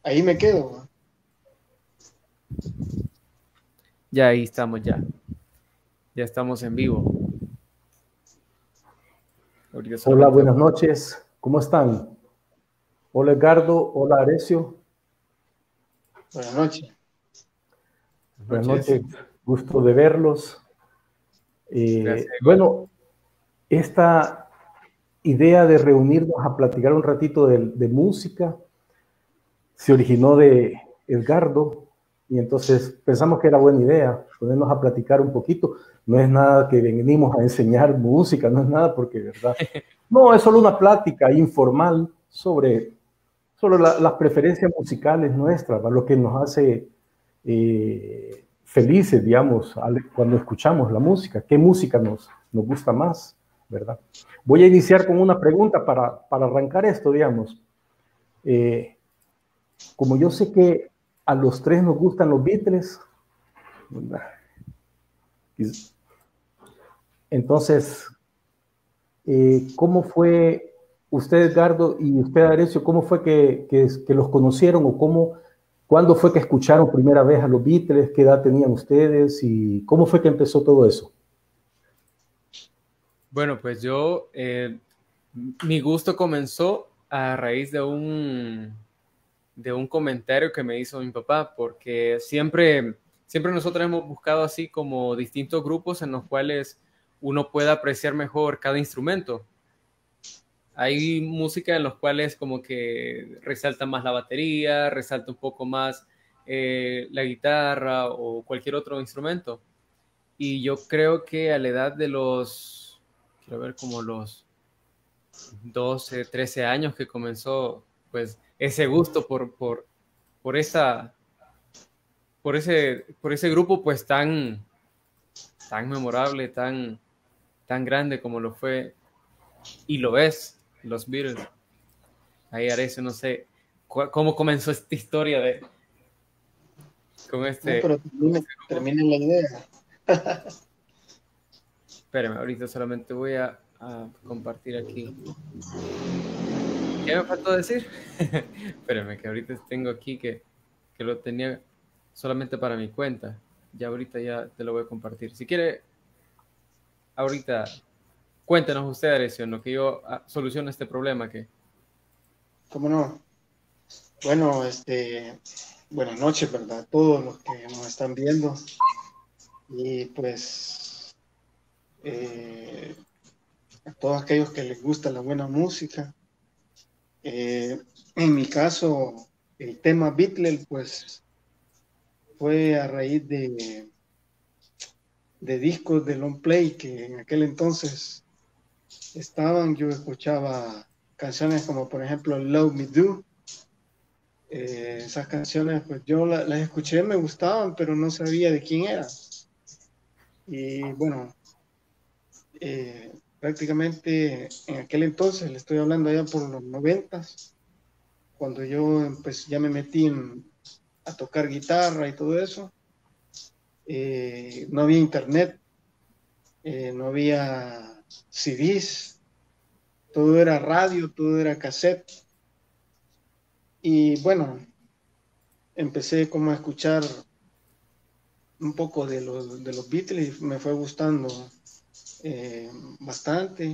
ahí me quedo. Ya ahí estamos, ya. Ya estamos en vivo. Ahorita Hola, solamente... buenas noches. ¿Cómo están? Hola, Edgardo. Hola, Arecio. Buenas noches. Buenas Buenas noches. noches. Gusto de verlos. Gracias, igual. Bueno, esta idea de reunirnos a platicar un ratito de música se originó de Edgardo y entonces pensamos que era buena idea ponernos a platicar un poquito. No es nada que venimos a enseñar música, no es nada porque, ¿verdad? No, es solo una plática informal sobre las preferencias musicales nuestras, lo que nos hace felices, digamos, cuando escuchamos la música. ¿Qué música nos gusta más, verdad? Voy a iniciar con una pregunta para arrancar esto, digamos. Eh, Como yo sé que a los tres nos gustan los Beatles, ¿verdad? Entonces, ¿cómo fue usted, Edgardo, y usted, Arecio, cómo fue que los conocieron o cuándo fue que escucharon primera vez a los Beatles, qué edad tenían ustedes y cómo fue que empezó todo eso? Bueno, pues yo, mi gusto comenzó a raíz de un comentario que me hizo mi papá, porque siempre nosotros hemos buscado así como distintos grupos en los cuales uno pueda apreciar mejor cada instrumento. Hay música en los cuales como que resalta más la batería, resalta un poco más la guitarra o cualquier otro instrumento. Y yo creo que a la edad de quiero ver, como los 12, 13 años que comenzó, pues, ese gusto por esa, por ese grupo, pues, tan memorable, tan grande como lo fue, y lo es, los Beatles. Ahí Arezzo, no sé cómo comenzó esta historia con No, este, pero con este grupo. termine la idea. Espérame, ahorita solamente voy a compartir aquí. ¿Qué me faltó decir? Espérame, que ahorita tengo aquí que lo tenía solamente para mi cuenta. Ya ahorita ya te lo voy a compartir. Si quiere, ahorita cuéntenos usted, Arecio, en lo que yo soluciono este problema que... ¿Cómo no? Bueno, buenas noches, ¿verdad? Todos los que nos están viendo. Y pues eh, a todos aquellos que les gusta la buena música. En mi caso, el tema Beatles, pues fue a raíz de discos de long play que en aquel entonces estaban. Yo escuchaba canciones como por ejemplo Love Me Do. Esas canciones pues yo las escuché, me gustaban, pero no sabía de quién era. Y bueno, prácticamente en aquel entonces, le estoy hablando allá por los 90, cuando yo ya me metí a tocar guitarra y todo eso. No había internet, no había CDs, todo era radio, todo era cassette. Y bueno, empecé como a escuchar un poco de los Beatles y me fue gustando bastante.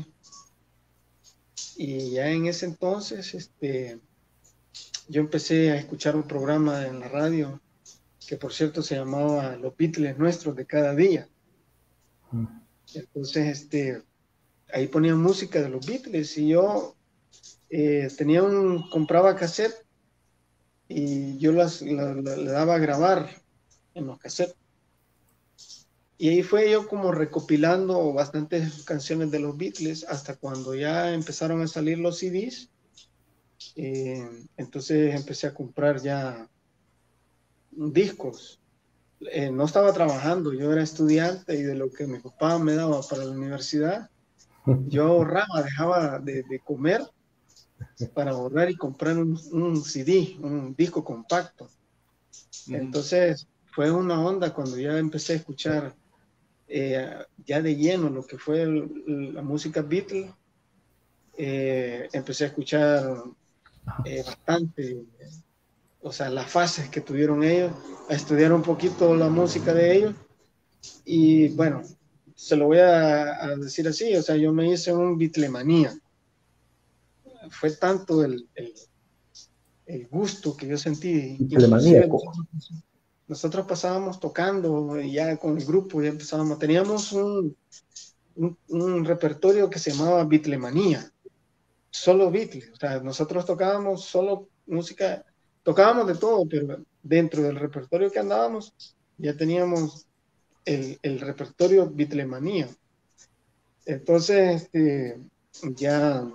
Y ya en ese entonces, yo empecé a escuchar un programa en la radio que por cierto se llamaba Los Beatles Nuestros de Cada Día. Entonces, ahí ponían música de los Beatles y yo compraba cassette y yo le daba a grabar en los cassettes. Y ahí fue yo como recopilando bastantes canciones de los Beatles hasta cuando ya empezaron a salir los CDs. Entonces empecé a comprar ya discos. No estaba trabajando, yo era estudiante y de lo que mi papá me daba para la universidad, yo ahorraba, dejaba de comer para ahorrar y comprar un CD, un disco compacto. Entonces fue una onda cuando ya empecé a escuchar ya de lleno lo que fue la música Beatles. Empecé a escuchar bastante o sea, las fases que tuvieron ellos, a estudiar un poquito la música de ellos. Y bueno, se lo voy a decir así, o sea, yo me hice un Beatlemanía. Fue tanto el gusto que yo sentí, inclusive nosotros pasábamos tocando ya con el grupo, ya empezábamos, teníamos un repertorio que se llamaba Beatlemanía, solo Beatles, o sea, nosotros tocábamos solo música, tocábamos de todo, pero dentro del repertorio que andábamos ya teníamos el repertorio Beatlemanía. Entonces, ya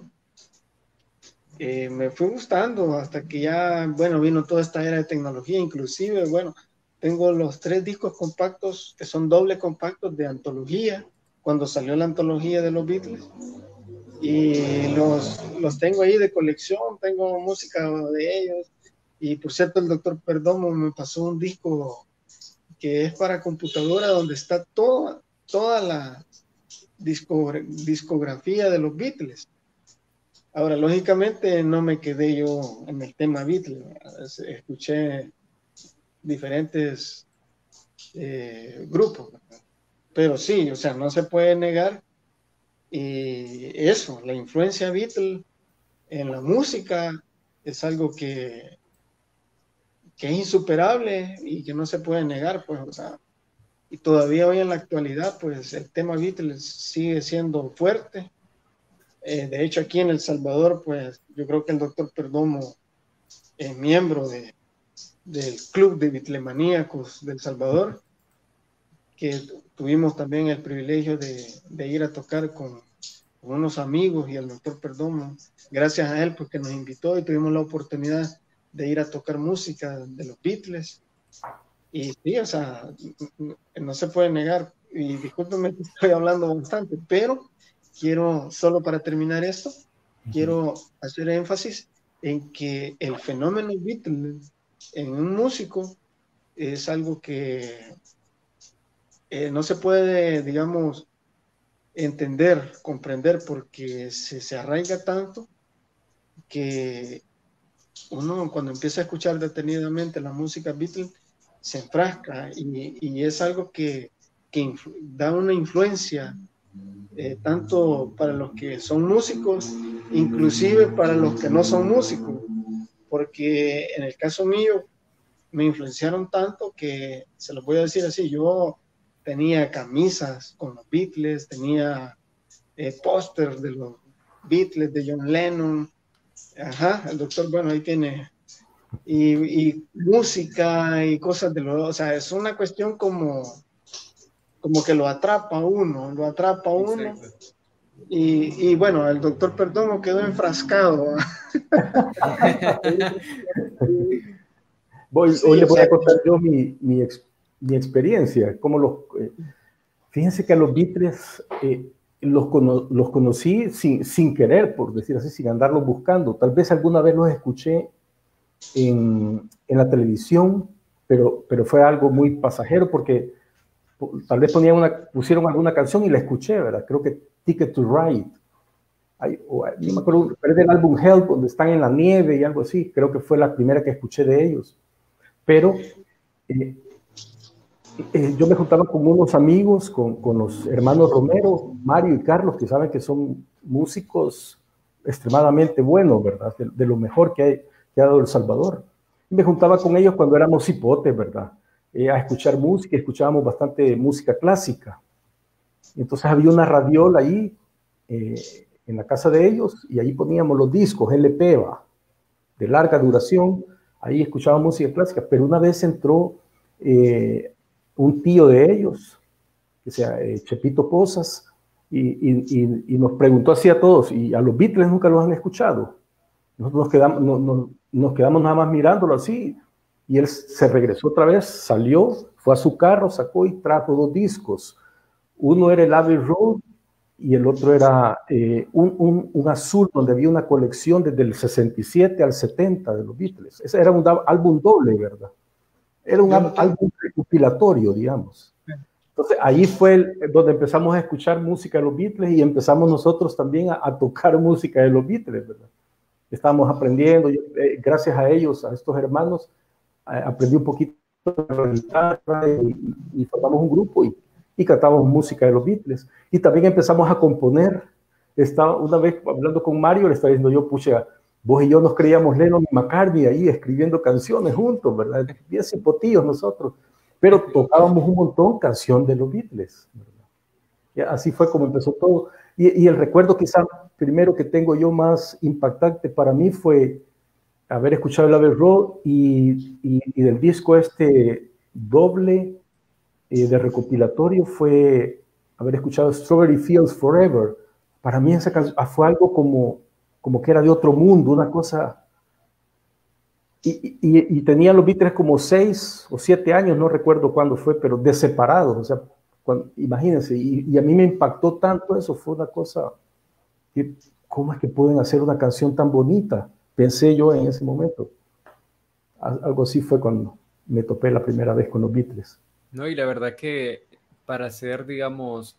me fue gustando hasta que ya, bueno, vino toda esta era de tecnología, inclusive, bueno, tengo los 3 discos compactos que son doble compactos de antología, cuando salió la antología de los Beatles, y los tengo ahí de colección, tengo música de ellos, y por cierto el doctor Perdomo me pasó un disco que es para computadora donde está toda la discografía de los Beatles. Ahora, lógicamente no me quedé yo en el tema Beatles, escuché diferentes grupos, pero sí, o sea, no se puede negar eso, la influencia Beatles en la música es algo que es insuperable y que no se puede negar, pues, o sea, y todavía hoy en la actualidad, pues el tema Beatles sigue siendo fuerte. De hecho, aquí en El Salvador, pues yo creo que el doctor Perdomo es miembro del Club de Beatlemaníacos del Salvador, que tuvimos también el privilegio de ir a tocar con unos amigos y el doctor Perdomo, gracias a él, porque nos invitó y tuvimos la oportunidad de ir a tocar música de los Beatles. Y sí, o sea, no se puede negar, y discúlpenme que estoy hablando bastante, pero quiero, solo para terminar esto, quiero hacer énfasis en que el fenómeno Beatles en un músico es algo que no se puede, digamos, entender, comprender, porque se arraiga tanto que uno cuando empieza a escuchar detenidamente la música Beatles se enfrasca y es algo que da una influencia tanto para los que son músicos, inclusive para los que no son músicos, porque en el caso mío me influenciaron tanto que, se los voy a decir así, yo tenía camisas con los Beatles, tenía pósters de los Beatles, de John Lennon, ajá, el doctor, bueno, ahí tiene, y música y cosas de lo, o sea, es una cuestión como que lo atrapa uno, y bueno, el doctor Perdomo quedó enfrascado. Hoy les voy a contar yo mi experiencia. Fíjense que a los Beatles los conocí sin querer, por decir así, sin andarlos buscando. Tal vez alguna vez los escuché en la televisión, pero fue algo muy pasajero porque tal vez pusieron alguna canción y la escuché, ¿verdad? Creo que Ticket to Ride. No me acuerdo, pero es del álbum Help, donde están en la nieve y algo así. Creo que fue la primera que escuché de ellos. Pero yo me juntaba con unos amigos, con los hermanos Romero, Mario y Carlos, que saben que son músicos extremadamente buenos, ¿verdad? De lo mejor que ha dado El Salvador. Y me juntaba con ellos cuando éramos hipotes, ¿verdad? A escuchar música, escuchábamos bastante música clásica. Entonces había una radiola ahí en la casa de ellos y ahí poníamos los discos LP de larga duración. Ahí escuchábamos música clásica, pero una vez entró un tío de ellos, que sea Chepito Pozas, y nos preguntó así a todos, ¿y a los Beatles nunca los han escuchado? Nosotros nos quedamos nada más mirándolo así, y él se regresó otra vez, salió, fue a su carro, sacó y trajo 2 discos. Uno era el Abbey Road y el otro era un azul donde había una colección desde el 67 al 70 de los Beatles. Ese era un álbum doble, ¿verdad? Era un álbum recopilatorio, digamos. Entonces ahí fue donde empezamos a escuchar música de los Beatles y empezamos nosotros también a tocar música de los Beatles, ¿verdad? estábamos aprendiendo, gracias a ellos, a estos hermanos, aprendí un poquito de la guitarra y formamos un grupo y cantábamos música de los Beatles. Y también empezamos a componer. Una vez hablando con Mario, le estaba diciendo yo, pucha, vos y yo nos creíamos Lennon y McCartney ahí escribiendo canciones juntos, ¿verdad? Bien cipotillos nosotros, pero tocábamos un montón canción de los Beatles, ¿verdad? Y así fue como empezó todo. Y el recuerdo quizá primero que tengo yo más impactante para mí fue haber escuchado el Abbey Road y del disco doble de recopilatorio fue haber escuchado Strawberry Fields Forever. Para mí esa canción fue algo como que era de otro mundo, una cosa. Y tenía los Beatles como 6 o 7 años, no recuerdo cuándo fue, pero de separados. O sea, imagínense, y a mí me impactó tanto eso, fue una cosa. ¿Cómo es que pueden hacer una canción tan bonita? Pensé yo en ese momento. Algo así fue cuando me topé la primera vez con los Beatles. No, y la verdad que para ser, digamos,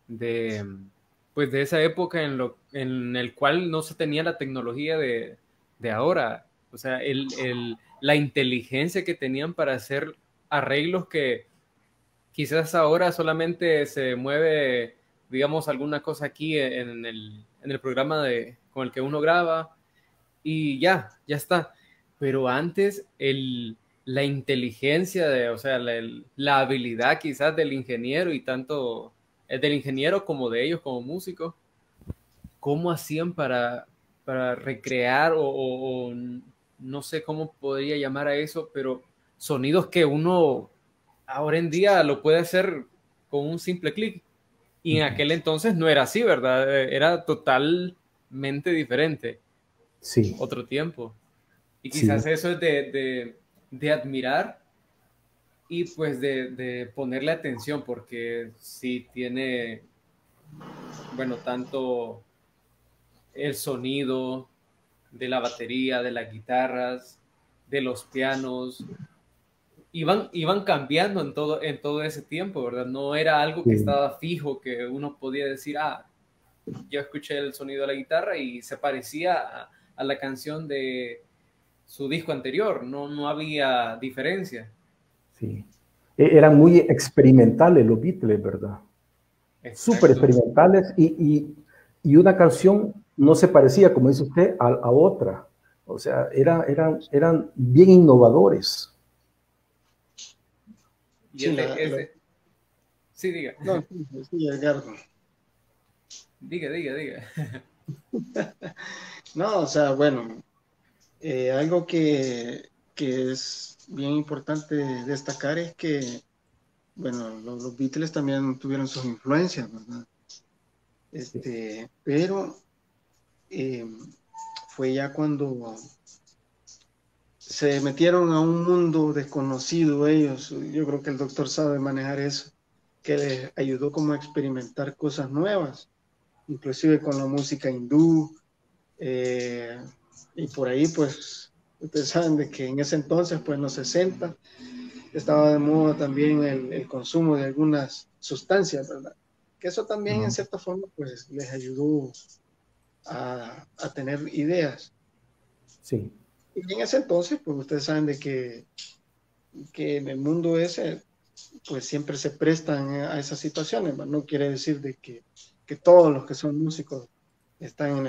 pues de esa época en el cual no se tenía la tecnología de ahora, o sea, la inteligencia que tenían para hacer arreglos que quizás ahora solamente se mueve, digamos, alguna cosa aquí en el programa con el que uno graba y ya está. Pero antes la inteligencia, o sea, la habilidad quizás del ingeniero y tanto del ingeniero como de ellos como músicos, cómo hacían para recrear o no sé cómo podría llamar a eso, pero sonidos que uno ahora en día lo puede hacer con un simple clic. Y en aquel entonces no era así, ¿verdad? Era totalmente diferente. Sí. Otro tiempo. Y quizás eso es de admirar y pues de ponerle atención, porque sí tiene, bueno, tanto el sonido de la batería, de las guitarras, de los pianos, iban cambiando en todo ese tiempo, ¿verdad? No era algo que estaba fijo, que uno podía decir, yo escuché el sonido de la guitarra y se parecía a la canción de su disco anterior, no había diferencia. Sí. Eran muy experimentales los Beatles, ¿verdad? Súper experimentales y una canción no se parecía, como dice usted, a otra. O sea, eran bien innovadores. Y sí, diga. No, sí, Edgardo. Diga. No, o sea, bueno, algo que es bien importante destacar es que, bueno, los Beatles también tuvieron sus influencias, ¿verdad? Pero fue ya cuando se metieron a un mundo desconocido ellos. Yo creo que el doctor sabe manejar eso, que les ayudó como a experimentar cosas nuevas, inclusive con la música hindú, y por ahí pues ustedes saben de que en ese entonces, pues en los 60, estaba de moda también el consumo de algunas sustancias, ¿verdad? Que eso también en cierta forma pues les ayudó a tener ideas. Sí. Y en ese entonces, pues ustedes saben de que en el mundo ese, pues siempre se prestan a esas situaciones, ¿verdad? No quiere decir de que todos los que son músicos están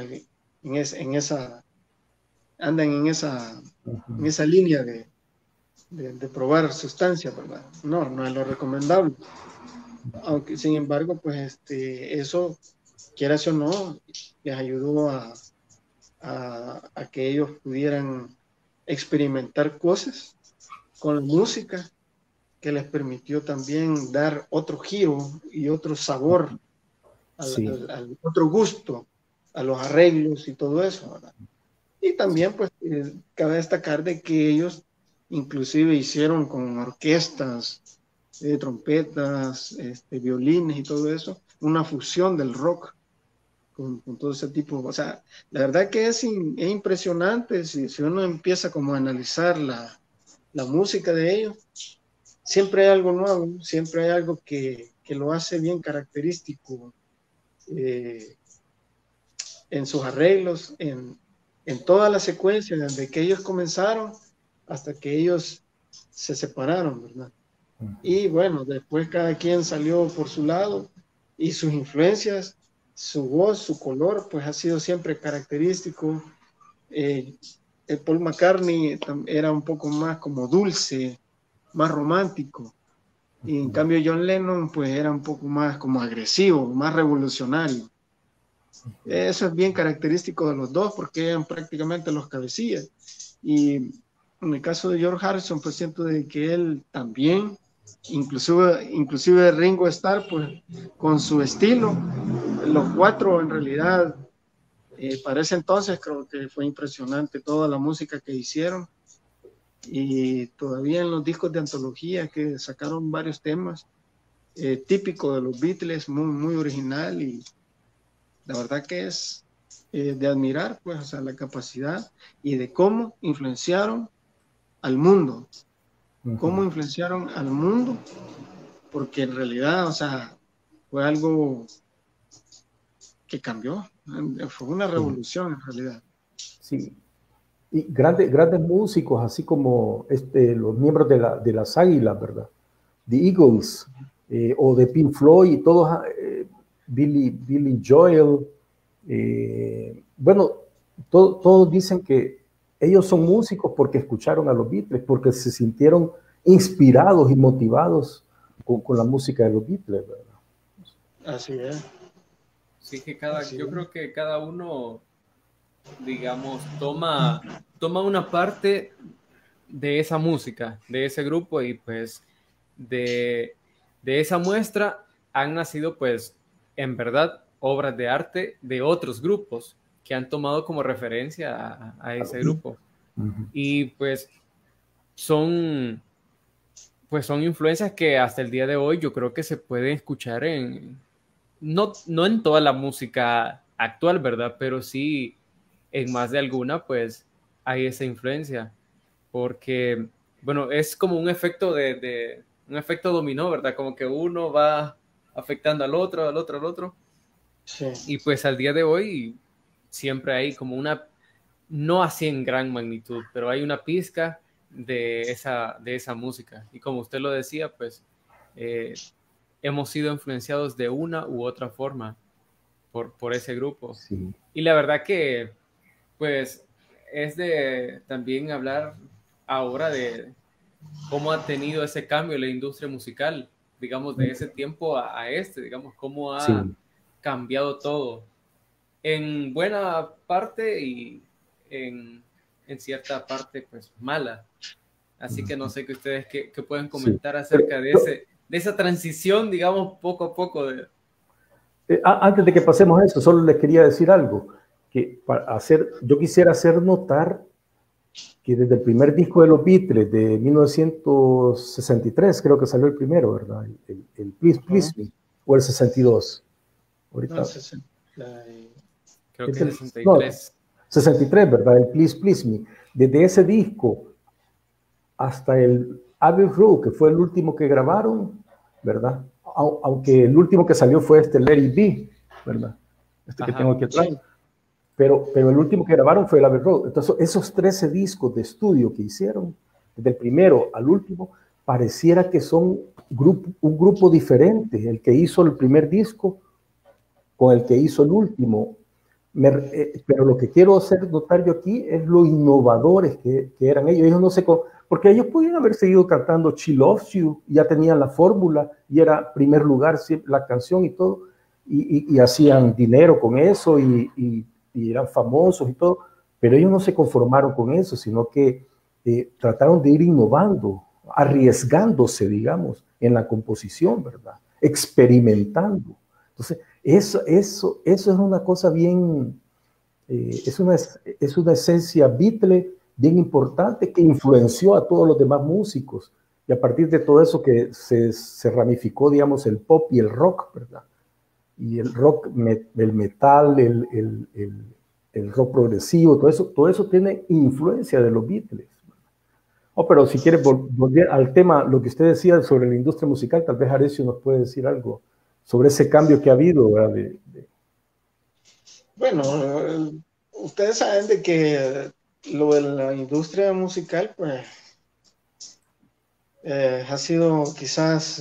andan en esa línea de probar sustancias, ¿verdad? No es lo recomendable. Aunque, sin embargo, pues eso, quieras o no, les ayudó a que ellos pudieran experimentar cosas con la música, que les permitió también dar otro giro y otro sabor, al otro gusto a los arreglos y todo eso, ¿verdad? Y también pues cabe destacar de que ellos inclusive hicieron con orquestas, trompetas, violines y todo eso, una fusión del rock con todo ese tipo. O sea, la verdad que es impresionante si uno empieza como a analizar la música de ellos. Siempre hay algo nuevo, siempre hay algo que lo hace bien característico en sus arreglos, en en toda la secuencia, desde que ellos comenzaron hasta que ellos se separaron, ¿verdad? Y bueno, después cada quien salió por su lado y sus influencias, su voz, su color, pues ha sido siempre característico. Paul McCartney era un poco más como dulce, más romántico. Y en cambio John Lennon pues era un poco más como agresivo, más revolucionario. Eso es bien característico de los dos porque eran prácticamente los cabecillas. Y en el caso de George Harrison pues siento de que él también, inclusive Ringo Starr pues con su estilo, los cuatro en realidad para ese entonces creo que fue impresionante toda la música que hicieron. Y todavía en los discos de antología que sacaron varios temas típicos de los Beatles, muy, muy original, y la verdad que es de admirar, pues, o sea, la capacidad y de cómo influenciaron al mundo, cómo influenciaron al mundo, porque en realidad, o sea, fue algo que cambió, fue una revolución en realidad. Sí. Y grandes músicos, así como los miembros de las Águilas, ¿verdad? The Eagles, o de Pink Floyd, todos, Billy Joel, bueno, todos dicen que ellos son músicos porque escucharon a los Beatles, porque se sintieron inspirados y motivados con la música de los Beatles, ¿verdad? Así es. Sí, que yo creo que cada uno, digamos, toma una parte de esa música, de ese grupo, y pues de esa muestra han nacido pues en verdad obras de arte de otros grupos que han tomado como referencia a ese grupo. Y pues son influencias que hasta el día de hoy yo creo que se pueden escuchar no en toda la música actual, ¿verdad? Pero sí en más de alguna, pues hay esa influencia, porque, bueno, es como un efecto un efecto dominó, ¿verdad? Como que uno va afectando al otro, al otro, al otro. Sí. Y pues al día de hoy siempre hay como no así en gran magnitud, pero hay una pizca de esa música. Y como usted lo decía, pues hemos sido influenciados de una u otra forma por ese grupo. Sí. Y la verdad que, pues, es de también hablar ahora de cómo ha tenido ese cambio la industria musical, digamos, de ese tiempo a digamos, cómo ha cambiado todo, en buena parte y en cierta parte, pues, mala. Así que no sé que ustedes qué pueden comentar acerca de esa transición, digamos, poco a poco. Antes de que pasemos a eso, solo les quería decir algo, que yo quisiera hacer notar que desde el primer disco de los Beatles, de 1963, creo que salió el primero, ¿verdad? El Please Please Me, o el 62. Ahorita. No, creo que es el 63. No, 63, ¿verdad? El Please Please Me. Desde ese disco hasta el Abbey Road, que fue el último que grabaron, ¿verdad? Aunque el último que salió fue Let It Be, ¿verdad? Que tengo aquí atrás. Sí. Pero el último que grabaron fue el Abbey Road. Entonces, esos 13 discos de estudio que hicieron, desde el primero al último, pareciera que son un grupo diferente. El que hizo el primer disco con el que hizo el último. Pero lo que quiero hacer notar yo aquí es lo innovadores que eran ellos. Ellos no sé porque ellos podían haber seguido cantando She Loves You, ya tenían la fórmula y era primer lugar la canción y todo, y hacían dinero con eso y eran famosos y todo, pero ellos no se conformaron con eso, sino que trataron de ir innovando, arriesgándose, digamos, en la composición, ¿verdad? Experimentando. Entonces, eso es una cosa bien, es una esencia Beatle bien importante que influenció a todos los demás músicos, y a partir de todo eso que se ramificó, digamos, el pop y el rock, ¿verdad? Y el rock, el metal, el rock progresivo, todo eso tiene influencia de los Beatles. Pero si quieres volver al tema, lo que usted decía sobre la industria musical, tal vez Arecio nos puede decir algo sobre ese cambio que ha habido, ¿verdad? Bueno, ustedes saben de que lo de la industria musical, pues, ha sido quizás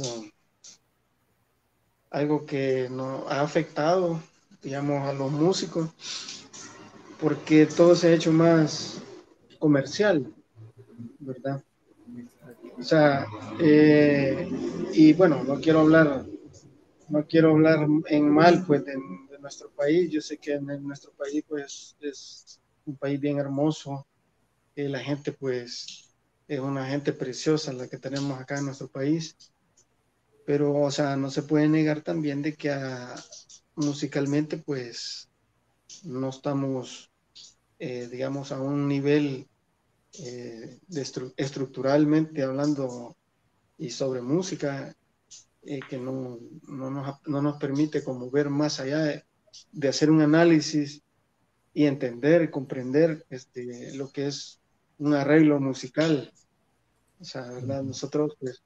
algo que nos ha afectado, digamos, a los músicos, porque todo se ha hecho más comercial, ¿verdad? O sea, y bueno, no quiero hablar en mal, pues, de nuestro país. Yo sé que en nuestro país, pues, es un país bien hermoso. La gente, pues, es una gente preciosa la que tenemos acá en nuestro país. Pero, o sea, no se puede negar también de que musicalmente, pues, no estamos, digamos, a un nivel estructuralmente hablando y sobre música que no nos permite como ver más allá de hacer un análisis y entender y comprender lo que es un arreglo musical. O sea, ¿verdad? Nosotros pues,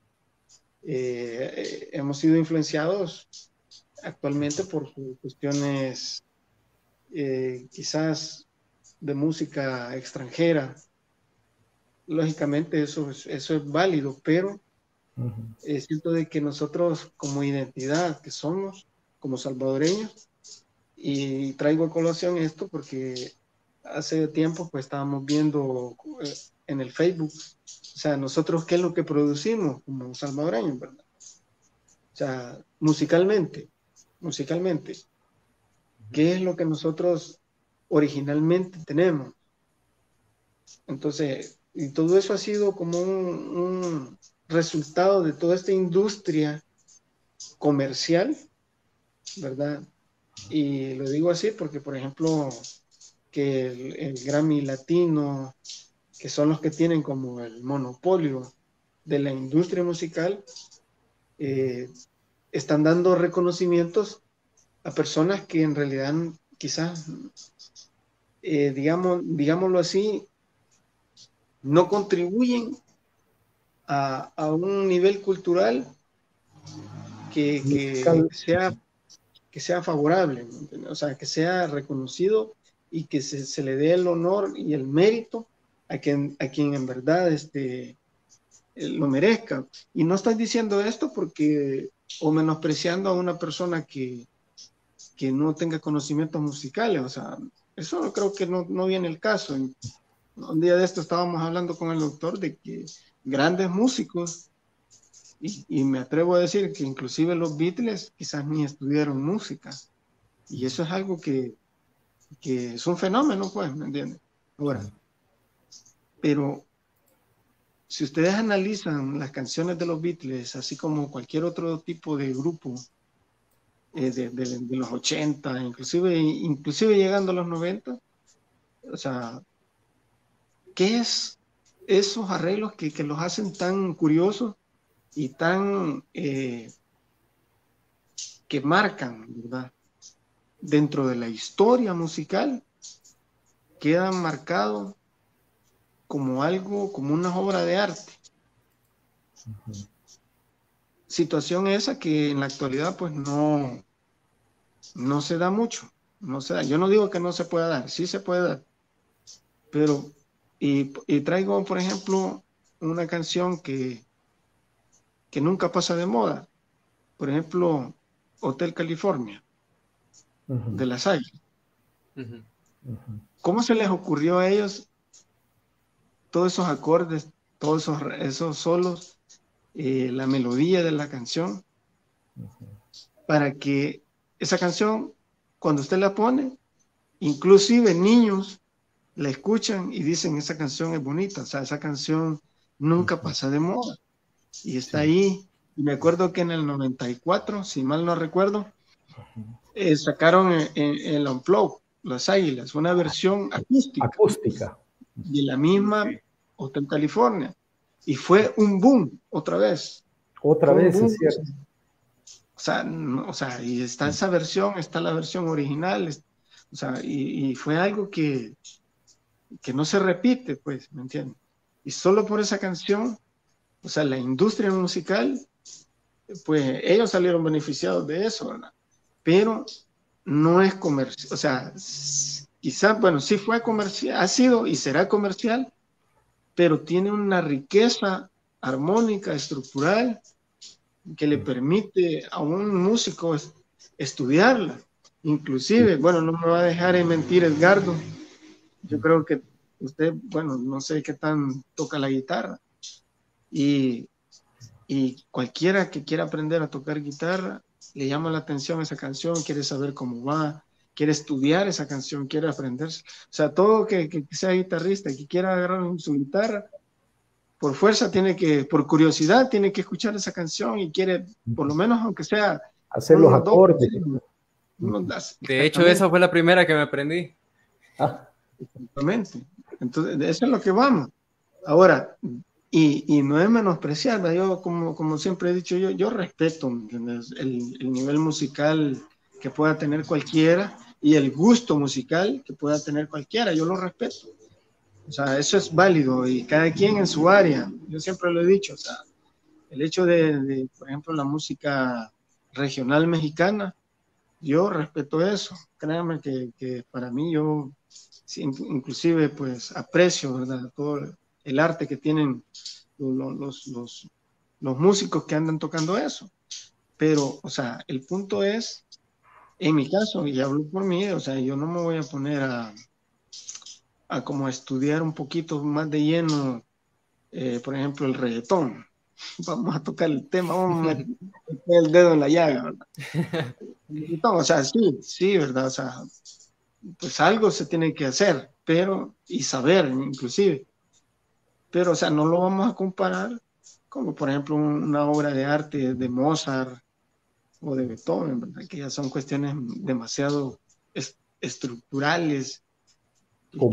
hemos sido influenciados actualmente por cuestiones quizás de música extranjera. Lógicamente eso es válido, pero es cierto de que nosotros como identidad que somos, como salvadoreños, y traigo a colación esto porque hace tiempo pues estábamos viendo en el Facebook, o sea, nosotros qué es lo que producimos como salvadoreños, ¿verdad? O sea, musicalmente, ¿qué es lo que nosotros originalmente tenemos? Entonces, y todo eso ha sido como un resultado de toda esta industria comercial, ¿verdad? Y lo digo así porque, por ejemplo, que el Grammy Latino, que son los que tienen como el monopolio de la industria musical, están dando reconocimientos a personas que en realidad quizás, digámoslo así, no contribuyen a un nivel cultural que sea favorable, o sea, que sea reconocido y que se le dé el honor y el mérito a quien en verdad lo merezca. Y no estoy diciendo esto porque, o menospreciando a una persona que no tenga conocimientos musicales, o sea, eso creo que no viene el caso. Un día de esto estábamos hablando con el doctor de que grandes músicos, y me atrevo a decir que inclusive los Beatles quizás ni estudiaron música, y eso es algo que es un fenómeno, pues, ¿me entiendes? Ahora, pero si ustedes analizan las canciones de los Beatles, así como cualquier otro tipo de grupo de los 80, inclusive llegando a los 90, o sea, ¿qué es esos arreglos que los hacen tan curiosos y tan que marcan, ¿verdad? Dentro de la historia musical, quedan marcados como algo, como una obra de arte. Situación esa que en la actualidad pues no se da mucho, no se da. Yo no digo que no se pueda dar, sí se puede dar, pero y traigo por ejemplo una canción que nunca pasa de moda, por ejemplo Hotel California de Las Águilas. ¿Cómo se les ocurrió a ellos todos esos acordes, todos esos solos, la melodía de la canción, para que esa canción, cuando usted la pone, inclusive niños la escuchan y dicen esa canción es bonita, o sea, esa canción nunca pasa de moda y está ahí. Y me acuerdo que en el 94, si mal no recuerdo, sacaron el Unplugged, Las Águilas, una versión acústica de la misma Hotel California, y fue un boom otra vez. Es cierto. O sea, y está esa versión, está la versión original, o sea, y fue algo que no se repite, pues, ¿me entiendes? Y solo por esa canción, o sea, la industria musical, pues ellos salieron beneficiados de eso, ¿verdad? Pero no es comercio, o sea, quizás, bueno, sí fue comercial, ha sido y será comercial, pero tiene una riqueza armónica, estructural, que le permite a un músico estudiarla. Inclusive, bueno, no me va a dejar de mentir Edgardo, yo creo que usted, bueno, no sé qué tan toca la guitarra, y cualquiera que quiera aprender a tocar guitarra, le llama la atención esa canción, quiere saber cómo va, quiere estudiar esa canción, quiere aprenderse. O sea, todo que sea guitarrista, que quiera agarrar su guitarra, por fuerza tiene que, por curiosidad, tiene que escuchar esa canción y quiere, por lo menos, aunque sea hacer los unos dos, acordes. De hecho, esa fue la primera que me aprendí. Exactamente. Entonces, de eso es lo que vamos. Ahora, y no es menospreciar, ¿verdad? Yo, como siempre he dicho, yo respeto, ¿entiendes? El nivel musical que pueda tener cualquiera y el gusto musical que pueda tener cualquiera, yo lo respeto. O sea, eso es válido y cada quien en su área. Yo siempre lo he dicho, o sea, el hecho de por ejemplo, la música regional mexicana, yo respeto eso. Créanme que para mí yo sí, inclusive pues aprecio, ¿verdad? Todo el arte que tienen los músicos que andan tocando eso. Pero, o sea, el punto es, en mi caso, y hablo por mí, o sea, yo no me voy a poner a como estudiar un poquito más de lleno, por ejemplo, el reggaetón. Vamos a tocar el tema, vamos a meter el dedo en la llaga, ¿verdad? O sea, sí, ¿verdad? O sea, pues algo se tiene que hacer, pero, y saber inclusive, pero, o sea, no lo vamos a comparar como, por ejemplo, una obra de arte de Mozart o de Beethoven, ¿verdad? Que ya son cuestiones demasiado estructurales y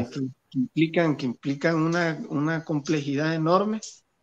que implican una complejidad enorme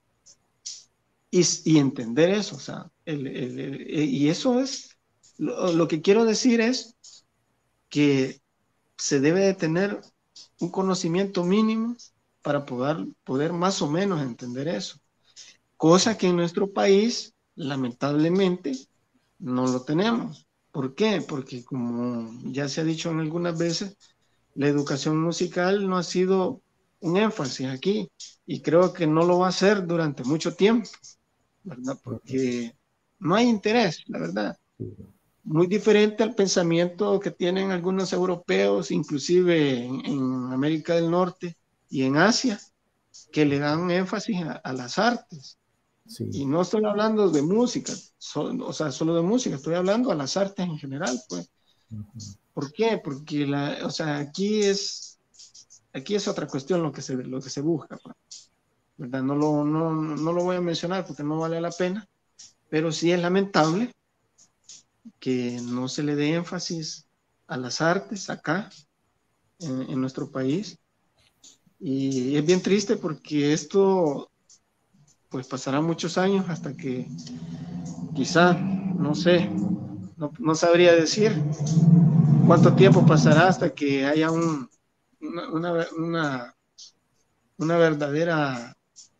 y entender eso, o sea, y eso es, lo que quiero decir es que se debe de tener un conocimiento mínimo para poder más o menos entender eso, cosa que en nuestro país, lamentablemente, no lo tenemos. ¿Por qué? Porque como ya se ha dicho en algunas veces, la educación musical no ha sido un énfasis aquí y creo que no lo va a ser durante mucho tiempo, ¿verdad? Porque no hay interés, la verdad. Muy diferente al pensamiento que tienen algunos europeos, inclusive en América del Norte y en Asia, que le dan énfasis a las artes. Sí. Y no estoy hablando de música, o sea, solo de música, estoy hablando a las artes en general, pues. ¿Por qué? Porque o sea, aquí es otra cuestión lo que se busca, pues, ¿verdad? No lo voy a mencionar porque no vale la pena, pero sí es lamentable que no se le dé énfasis a las artes acá, en nuestro país. Y es bien triste porque esto, pues pasará muchos años hasta que quizá, no sé, no sabría decir cuánto tiempo pasará hasta que haya una verdadera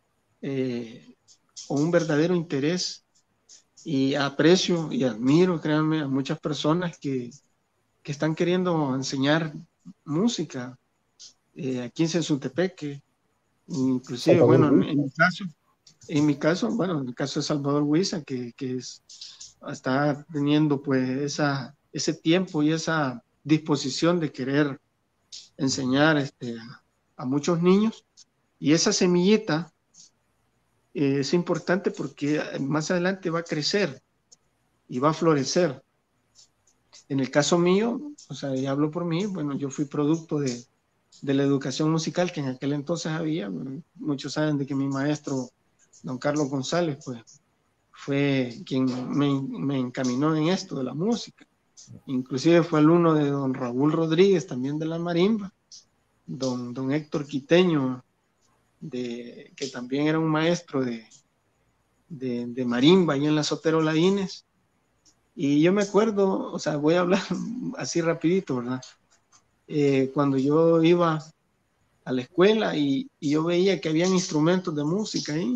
o un verdadero interés, y aprecio y admiro, créanme, a muchas personas que están queriendo enseñar música aquí en Sensuntepeque, inclusive, bueno, en mi caso, bueno, en el caso de Salvador Huiza, que está teniendo pues ese tiempo y esa disposición de querer enseñar a muchos niños, y esa semillita es importante porque más adelante va a crecer y va a florecer. En el caso mío, o sea, y hablo por mí, bueno, yo fui producto de la educación musical que en aquel entonces había. Bueno, muchos saben de que mi maestro, don Carlos González, pues fue quien me encaminó en esto de la música. Inclusive fue alumno de don Raúl Rodríguez, también de la marimba, don Héctor Quiteño, que también era un maestro de marimba ahí en la Sotero Laínez. Y yo me acuerdo, o sea, voy a hablar así rapidito, ¿verdad? Cuando yo iba a la escuela y yo veía que habían instrumentos de música ahí.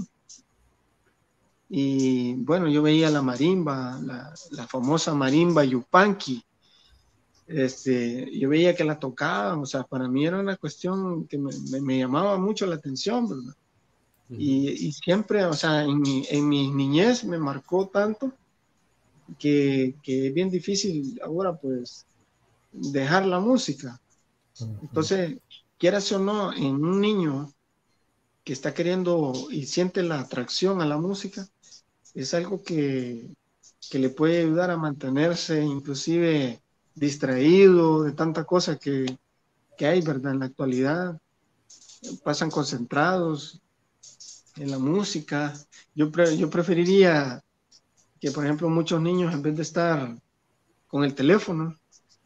Y bueno, yo veía la marimba, la famosa marimba Yupanqui, yo veía que la tocaban, o sea, para mí era una cuestión que me llamaba mucho la atención, ¿verdad? Y siempre, o sea, en mi niñez me marcó tanto que es bien difícil ahora, pues, dejar la música. Entonces, quieras o no, en un niño que está queriendo y siente la atracción a la música, es algo que le puede ayudar a mantenerse inclusive distraído de tanta cosa que hay, ¿verdad? En la actualidad, pasan concentrados en la música. Yo preferiría que, por ejemplo, muchos niños, en vez de estar con el teléfono,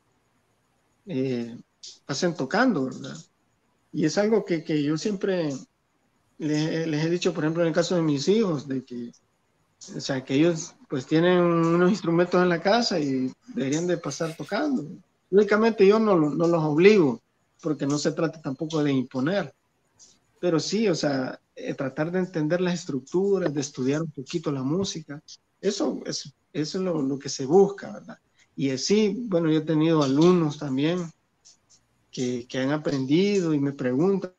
pasen tocando, ¿verdad? Y es algo que yo siempre les he dicho, por ejemplo, en el caso de mis hijos, de que, o sea, que ellos pues tienen unos instrumentos en la casa y deberían de pasar tocando. Únicamente yo no los obligo, porque no se trata tampoco de imponer, pero sí, o sea, tratar de entender las estructuras, de estudiar un poquito la música, eso es lo que se busca, ¿verdad? Y así, bueno, yo he tenido alumnos también que han aprendido y me preguntan,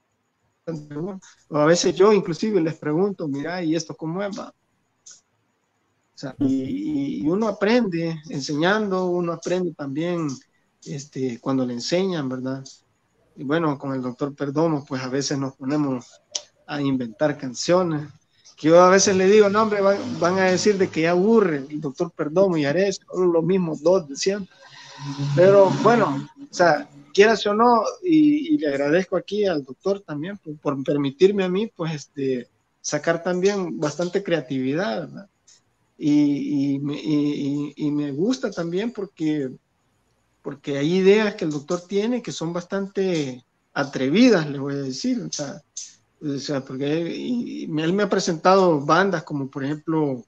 o a veces yo inclusive les pregunto, mira, ¿y esto cómo es? Va? O sea, y uno aprende enseñando, uno aprende también cuando le enseñan, ¿verdad? Y bueno, con el doctor Perdomo, pues a veces nos ponemos a inventar canciones, que yo a veces le digo, no hombre, van a decir de que ya aburre el doctor Perdomo y Ares, los mismos dos de siempre. Pero bueno, o sea, quieras o no, y le agradezco aquí al doctor también por permitirme a mí, pues, sacar también bastante creatividad, ¿verdad? Y me gusta también porque hay ideas que el doctor tiene que son bastante atrevidas, le voy a decir, o sea porque él me ha presentado bandas como por ejemplo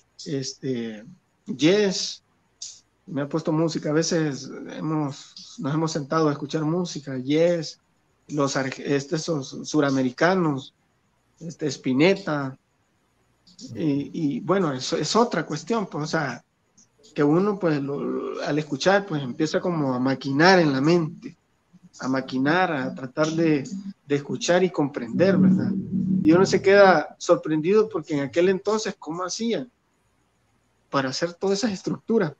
Yes, me ha puesto música, a veces nos hemos sentado a escuchar música, Yes, esos suramericanos, Spinetta, y bueno, eso es otra cuestión, pues, o sea, que uno pues al escuchar pues empieza como a maquinar en la mente, a maquinar, a tratar de escuchar y comprender, ¿verdad? Y uno se queda sorprendido porque en aquel entonces, ¿cómo hacían para hacer todas esas estructuras?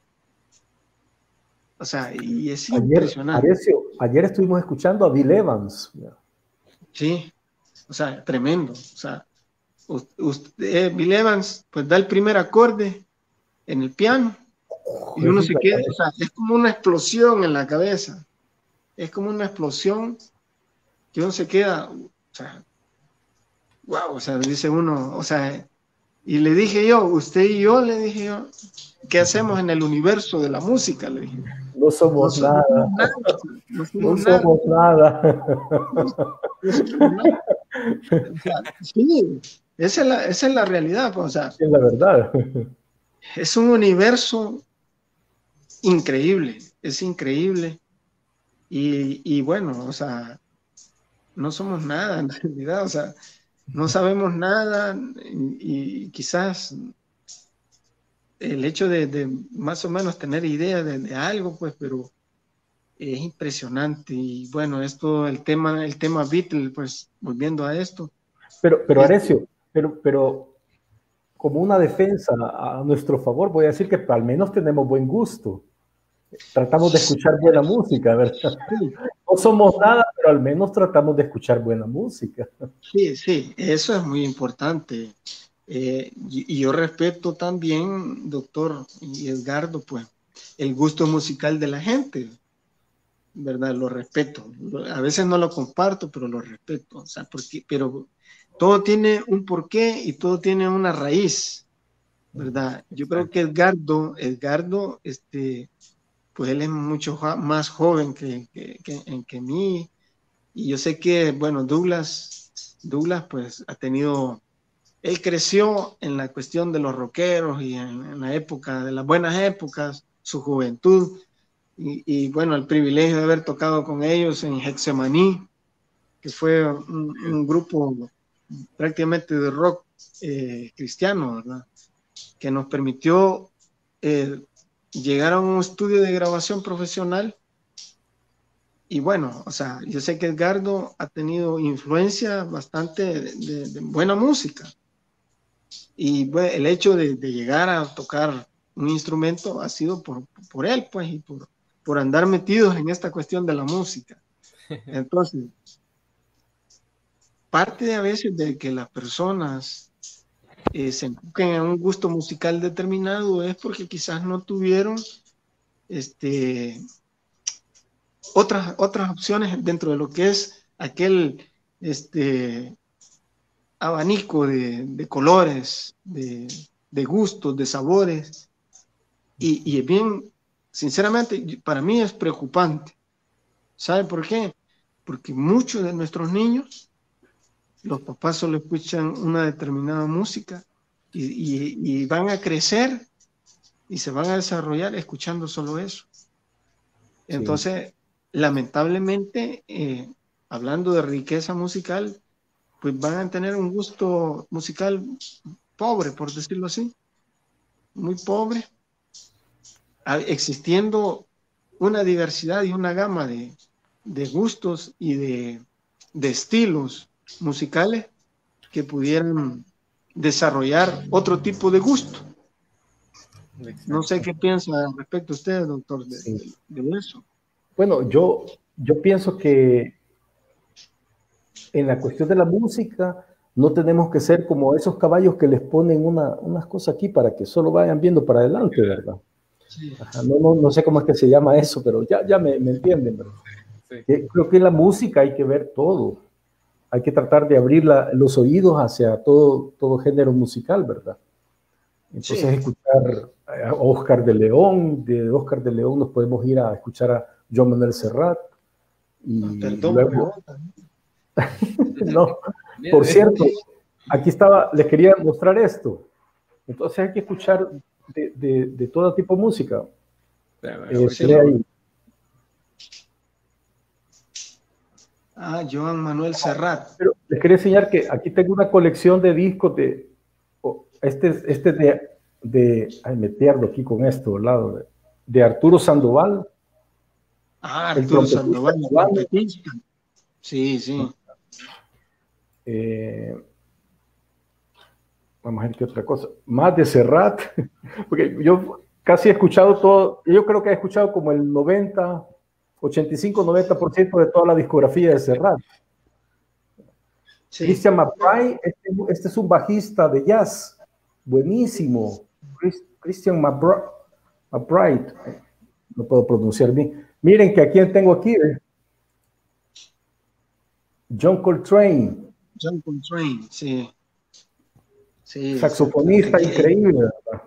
O sea, y es impresionante. Ayer estuvimos escuchando a Bill Evans. Sí, o sea, tremendo. O sea, Bill Evans pues da el primer acorde en el piano y uno se queda, o sea, es como una explosión en la cabeza. Es como una explosión que uno se queda, o sea, wow, o sea, dice uno, o sea, y le dije yo, usted y yo, le dije yo, ¿qué hacemos en el universo de la música? Le dije. No somos nada. No somos nada. No somos nada. O sea, sí, esa es la realidad, pues, o sea, es la verdad. Es un universo increíble, es increíble. Y bueno, o sea, no somos nada en realidad, o sea, no sabemos nada y quizás el hecho de más o menos tener idea de algo, pues, pero es impresionante. Y bueno, el tema Beatles, pues, volviendo a esto. Pero Arecio, pero como una defensa a nuestro favor, voy a decir que al menos tenemos buen gusto. Tratamos de escuchar buena música, ¿verdad? Sí. No somos nada, pero al menos tratamos de escuchar buena música. Sí, sí, eso es muy importante. Y yo respeto también, doctor y Edgardo, pues, el gusto musical de la gente, ¿verdad? Lo respeto. A veces no lo comparto, pero lo respeto. O sea, pero todo tiene un porqué y todo tiene una raíz, ¿verdad? Yo creo que Edgardo, pues él es mucho más joven que mí. Y yo sé que, bueno, Douglas, pues ha tenido, él creció en la cuestión de los rockeros y en la época, de las buenas épocas, su juventud, y bueno, el privilegio de haber tocado con ellos en Hexemaní, que fue un grupo prácticamente de rock cristiano, ¿verdad? Que nos permitió llegar a un estudio de grabación profesional. Y bueno, o sea, yo sé que Edgardo ha tenido influencia bastante de buena música. Y bueno, el hecho de llegar a tocar un instrumento ha sido por él, pues, y por andar metidos en esta cuestión de la música. Entonces, parte a veces de que las personas se enfoquen en un gusto musical determinado es porque quizás no tuvieron otras opciones dentro de lo que es aquel abanico de colores, de gustos, de sabores. Y es bien, sinceramente, para mí es preocupante. ¿Sabe por qué? Porque muchos de nuestros niños, los papás solo escuchan una determinada música y van a crecer y se van a desarrollar escuchando solo eso. Entonces, sí, lamentablemente, hablando de riqueza musical, pues van a tener un gusto musical pobre, por decirlo así, muy pobre, existiendo una diversidad y una gama de gustos y de estilos musicales que pudieran desarrollar otro tipo de gusto. No sé qué piensa respecto a usted, doctor, de eso. Bueno, yo pienso que en la cuestión de la música no tenemos que ser como esos caballos que les ponen unas cosas aquí para que solo vayan viendo para adelante, ¿verdad? Sí. Ajá, no sé cómo es que se llama eso, pero ya me entienden, ¿verdad? Sí. Creo que en la música hay que ver todo. Hay que tratar de abrir los oídos hacia todo género musical, ¿verdad? Entonces, sí, escuchar a Oscar de León, de Oscar de León nos podemos ir a escuchar a Joan Manuel Serrat. Y perdón, luego... No, por cierto, aquí les quería mostrar esto. Entonces hay que escuchar de todo tipo de música. Ahí. Joan Manuel Serrat. Pero les quería enseñar que aquí tengo una colección de discos me pierdo aquí con esto, al lado de Arturo Sandoval. Arturo Sandoval, trompetista. Sí, sí. Vamos a ver qué otra cosa. Más de Serrat, porque yo casi he escuchado todo, yo creo que he escuchado como el 85-90% de toda la discografía de Serrat. Sí. Christian McBride, este es un bajista de jazz, buenísimo. Christian McBride, no puedo pronunciar bien. Miren que a quién tengo aquí, John Coltrane. John Coltrane, sí. Sí, saxofonista increíble, ¿verdad?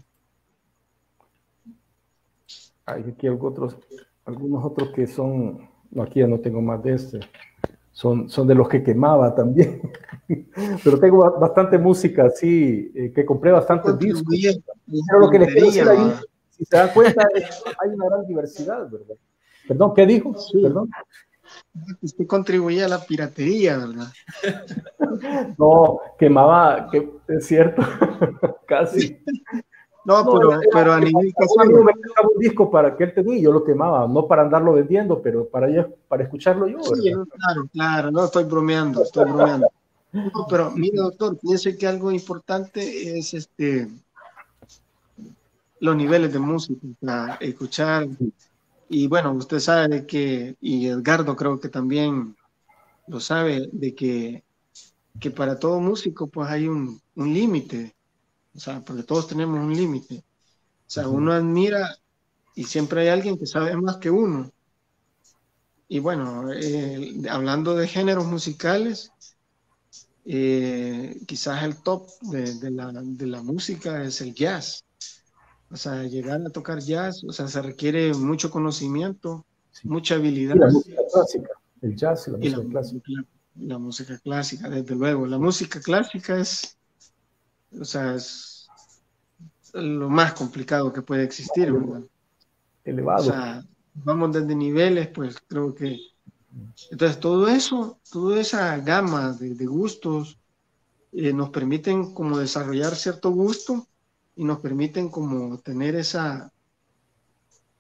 Hay aquí algunos otros que son, no, aquí ya no tengo más de este, son de los que quemaba también, pero tengo bastante música así, que compré bastantes discos, pero lo que les quiero decir ahí, si se dan cuenta, hay una gran diversidad, ¿verdad? Perdón, ¿qué dijo? Sí. Perdón. Usted contribuía a la piratería, ¿verdad? No, quemaba, es cierto, casi. No, pero a nivel casual. Me prestaba un disco para que él tenía y yo lo quemaba, no para andarlo vendiendo, pero para escucharlo yo. Sí, claro, no estoy bromeando. No, pero mire, doctor, pienso que algo importante es los niveles de música, para escuchar. Y bueno, usted sabe y Edgardo creo que también lo sabe, de que para todo músico pues hay un límite, o sea, porque todos tenemos un límite. O sea, uno admira y siempre hay alguien que sabe más que uno. Y bueno, hablando de géneros musicales, quizás el top de la música es el jazz. O sea, llegar a tocar jazz, o sea, se requiere mucho conocimiento, mucha habilidad. Y la música clásica, el jazz y la música clásica. La música clásica, desde luego. La música clásica es lo más complicado que puede existir, ¿verdad? Elevado. O sea, vamos desde niveles, pues creo que... Entonces, todo eso, toda esa gama de gustos nos permiten como desarrollar cierto gusto y nos permiten como tener esa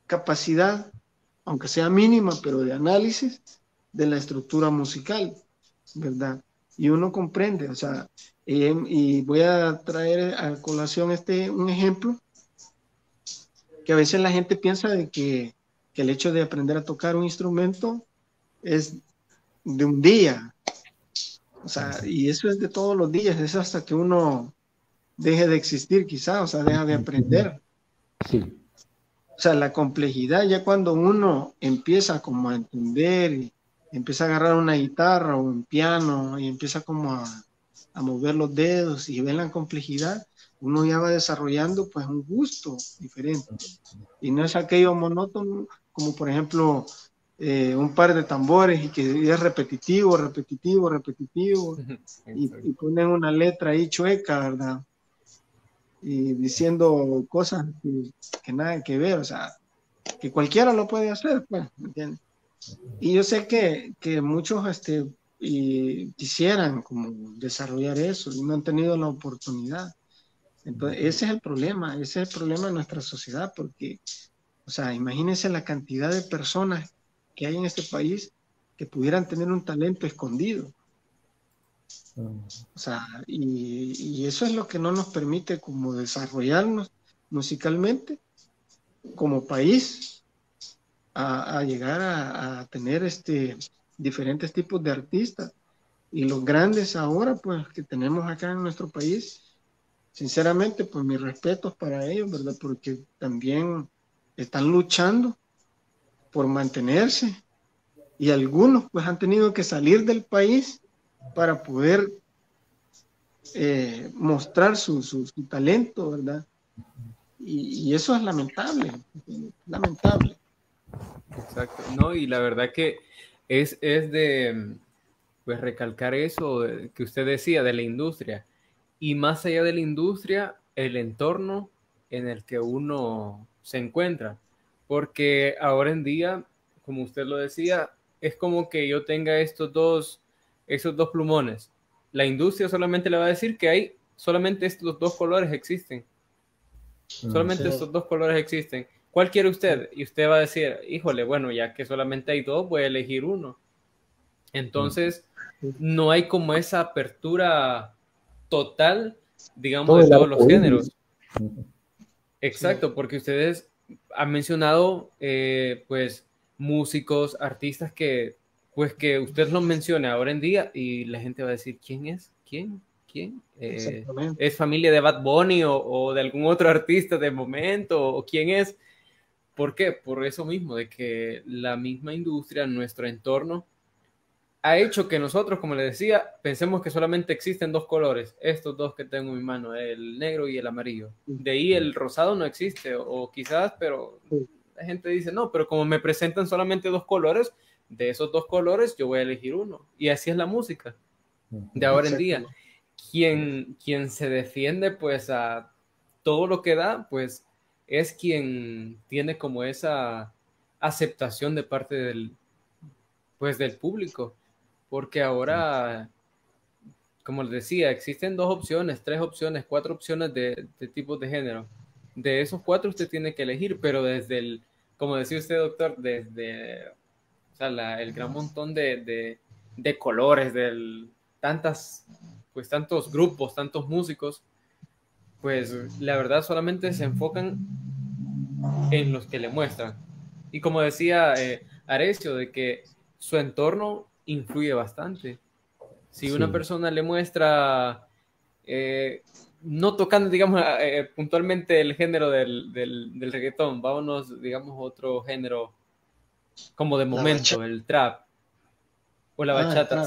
capacidad, aunque sea mínima, pero de análisis de la estructura musical, ¿verdad? Y uno comprende, o sea, y voy a traer a colación un ejemplo, que a veces la gente piensa de que el hecho de aprender a tocar un instrumento es de un día, o sea, y eso es de todos los días, es hasta que uno deje de existir quizá, o sea, deja de aprender. Sí. O sea, la complejidad ya cuando uno empieza como a entender y empieza a agarrar una guitarra o un piano y empieza como a mover los dedos y ve la complejidad, uno ya va desarrollando pues un gusto diferente. Y no es aquello monótono como por ejemplo un par de tambores y que es repetitivo, repetitivo, repetitivo y ponen una letra ahí chueca, ¿verdad? Y diciendo cosas que nada que ver, o sea, que cualquiera lo puede hacer, pues, ¿me entiendes? Y yo sé que muchos y quisieran como desarrollar eso y no han tenido la oportunidad. Entonces, ese es el problema de nuestra sociedad, porque, o sea, imagínense la cantidad de personas que hay en este país que pudieran tener un talento escondido. O sea, y eso es lo que no nos permite como desarrollarnos musicalmente como país a llegar a tener diferentes tipos de artistas. Y los grandes ahora, pues, que tenemos acá en nuestro país, sinceramente, pues mis respetos para ellos, ¿verdad? Porque también están luchando por mantenerse y algunos pues han tenido que salir del país para poder mostrar su talento, ¿verdad? Y eso es lamentable, lamentable. Exacto, no, y la verdad que es de pues recalcar eso que usted decía de la industria, y más allá de la industria, el entorno en el que uno se encuentra, porque ahora en día, como usted lo decía, es como que yo tenga esos dos plumones. La industria solamente le va a decir que hay solamente estos dos colores existen. Solamente estos dos colores existen. ¿Cuál quiere usted? Y usted va a decir, híjole, bueno, ya que solamente hay dos, voy a elegir uno. Entonces, no hay como esa apertura total, digamos, Todo de el todos los arco iris. géneros. Exacto, porque ustedes han mencionado, pues, músicos, artistas pues, que usted los menciona ahora en día y la gente va a decir, ¿quién es? ¿Quién? ¿Quién? Exactamente. ¿Es familia de Bad Bunny o de algún otro artista de momento? ¿O quién es? ¿Por qué? Por eso mismo, de que la misma industria, nuestro entorno, ha hecho que nosotros, como le decía, pensemos que solamente existen dos colores, estos dos que tengo en mi mano, el negro y el amarillo. De ahí el rosado no existe, o quizás, pero la gente dice, no, pero como me presentan solamente dos colores, de esos dos colores yo voy a elegir uno. Y así es la música de ahora en día. Quien se defiende pues a todo lo que da, pues es quien tiene como esa aceptación de parte del público, porque ahora, como les decía, existen dos opciones, tres opciones, cuatro opciones de tipos de género. De esos cuatro usted tiene que elegir, pero como decía usted, doctor, desde o sea, el gran montón de colores, tantos grupos, tantos músicos, pues la verdad solamente se enfocan en los que le muestran. Y como decía Arecio, de que su entorno influye bastante. Si una persona le muestra, no tocando, digamos, puntualmente el género del reggaetón, vámonos, digamos, a otro género como de momento, el trap o la bachata,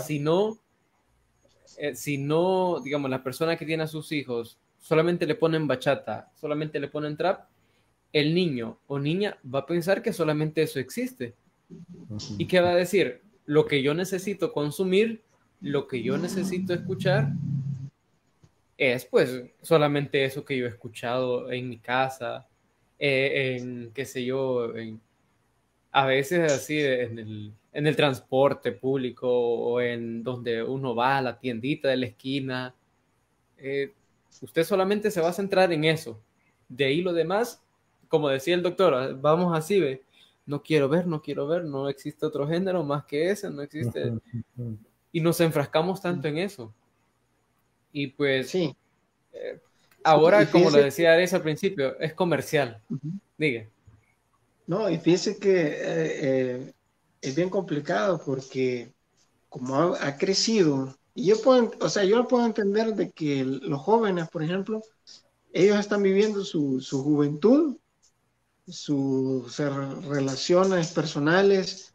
si no, digamos, la persona que tiene a sus hijos solamente le ponen bachata, solamente le ponen trap, el niño o niña va a pensar que solamente eso existe. ¿Y qué va a decir? Lo que yo necesito consumir, lo que yo necesito escuchar, es pues solamente eso que yo he escuchado en mi casa, qué sé yo, a veces así en el transporte público o en donde uno va a la tiendita de la esquina. Usted solamente se va a centrar en eso. De ahí lo demás, como decía el doctor, vamos así, ve, no quiero ver, no existe otro género más que ese, no existe, y nos enfrascamos tanto en eso. Y pues, Sí. ahora, Y como lo fíjese, decía Ares al principio, es comercial. Diga. no, y fíjese que es bien complicado porque como ha crecido, y yo puedo, o sea, yo puedo entender de que los jóvenes, por ejemplo, ellos están viviendo su juventud, sus relaciones personales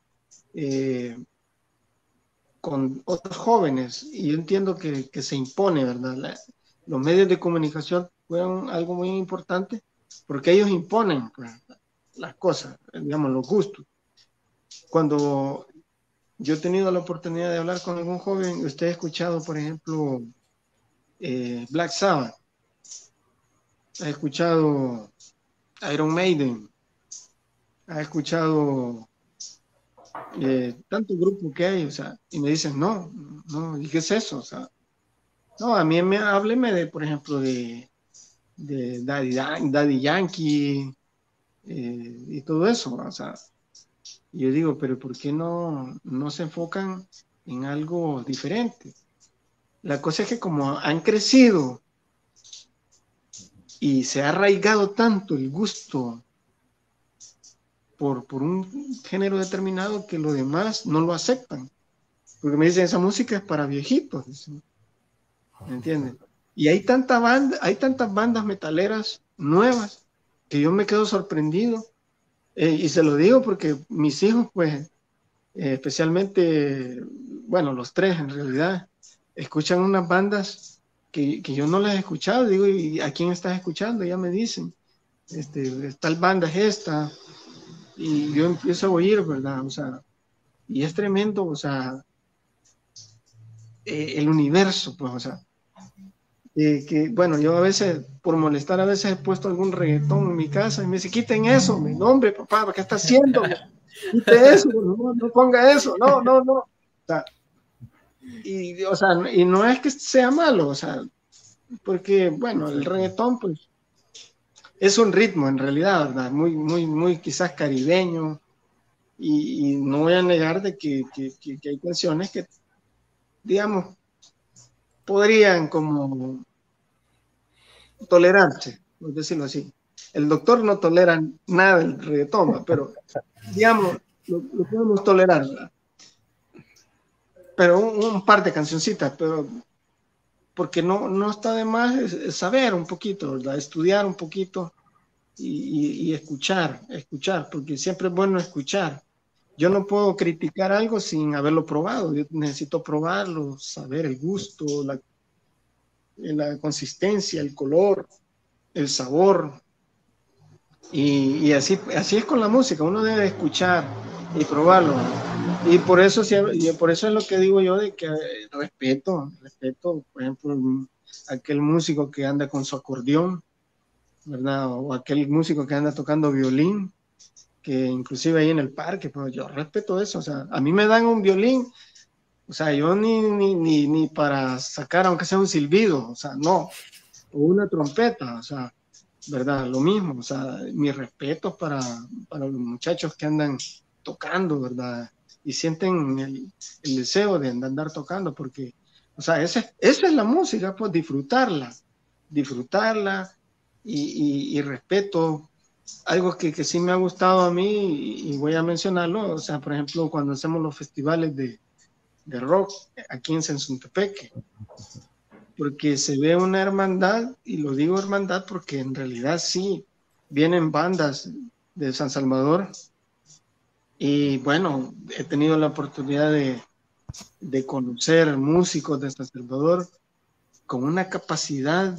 con otros jóvenes, y yo entiendo que se impone, ¿verdad? Los medios de comunicación fueron algo muy importante porque ellos imponen, pues, las cosas, digamos, los gustos. Cuando yo he tenido la oportunidad de hablar con algún joven, usted ha escuchado, por ejemplo, Black Sabbath, ha escuchado Iron Maiden, ha escuchado tanto grupo que hay, o sea, y me dicen, no, no, ¿y qué es eso? O sea, no, a mí hábleme de, por ejemplo, de Daddy Yankee y todo eso, o sea, y yo digo, pero ¿por qué no se enfocan en algo diferente? La cosa es que como han crecido y se ha arraigado tanto el gusto por un género determinado que los demás no lo aceptan. Porque me dicen, esa música es para viejitos, dicen, ¿me entienden? Y hay tantas bandas metaleras nuevas que yo me quedo sorprendido. Y se lo digo porque mis hijos, pues, especialmente, bueno, los tres en realidad, escuchan unas bandas que yo no las he escuchado. Digo, ¿y a quién estás escuchando? Ya me dicen, tal banda es esta, y yo empiezo a oír, ¿verdad? O sea, y es tremendo, o sea, el universo, pues, o sea, bueno, yo a veces, por molestar, a veces he puesto algún reggaetón en mi casa y me dice, quiten eso, mi nombre, papá, ¿qué está haciendo? Quite eso, no ponga eso, no. O sea, y no es que sea malo, o sea, porque, bueno, el reggaetón, pues, es un ritmo en realidad, ¿verdad? Muy quizás caribeño, y no voy a negar de que hay canciones que, digamos, podrían como tolerarse, por decirlo así. El doctor no tolera nada del reggaetón, pero, digamos, lo podemos tolerar, ¿verdad? Pero un par de cancioncitas, pero porque no está de más saber un poquito, ¿verdad? Estudiar un poquito y escuchar, porque siempre es bueno escuchar. Yo no puedo criticar algo sin haberlo probado, yo necesito probarlo, saber el gusto, la consistencia, el color, el sabor, y así es con la música, uno debe escuchar y probarlo. Y por eso es lo que digo yo de que respeto, por ejemplo, aquel músico que anda con su acordeón, ¿verdad? O aquel músico que anda tocando violín, que inclusive ahí en el parque, pues yo respeto eso, o sea, a mí me dan un violín, o sea, yo ni para sacar, aunque sea un silbido, o sea, no, o una trompeta, o sea, ¿verdad? Lo mismo, o sea, mi respeto para los muchachos que andan tocando, ¿verdad? Y sienten el deseo de andar tocando, porque, o sea, esa es la música, pues disfrutarla y respeto. Algo que sí me ha gustado a mí y voy a mencionarlo, o sea, por ejemplo, cuando hacemos los festivales de rock aquí en Sensuntepeque, porque se ve una hermandad, y lo digo hermandad porque en realidad sí, vienen bandas de San Salvador, y bueno, he tenido la oportunidad de conocer músicos de San Salvador con una capacidad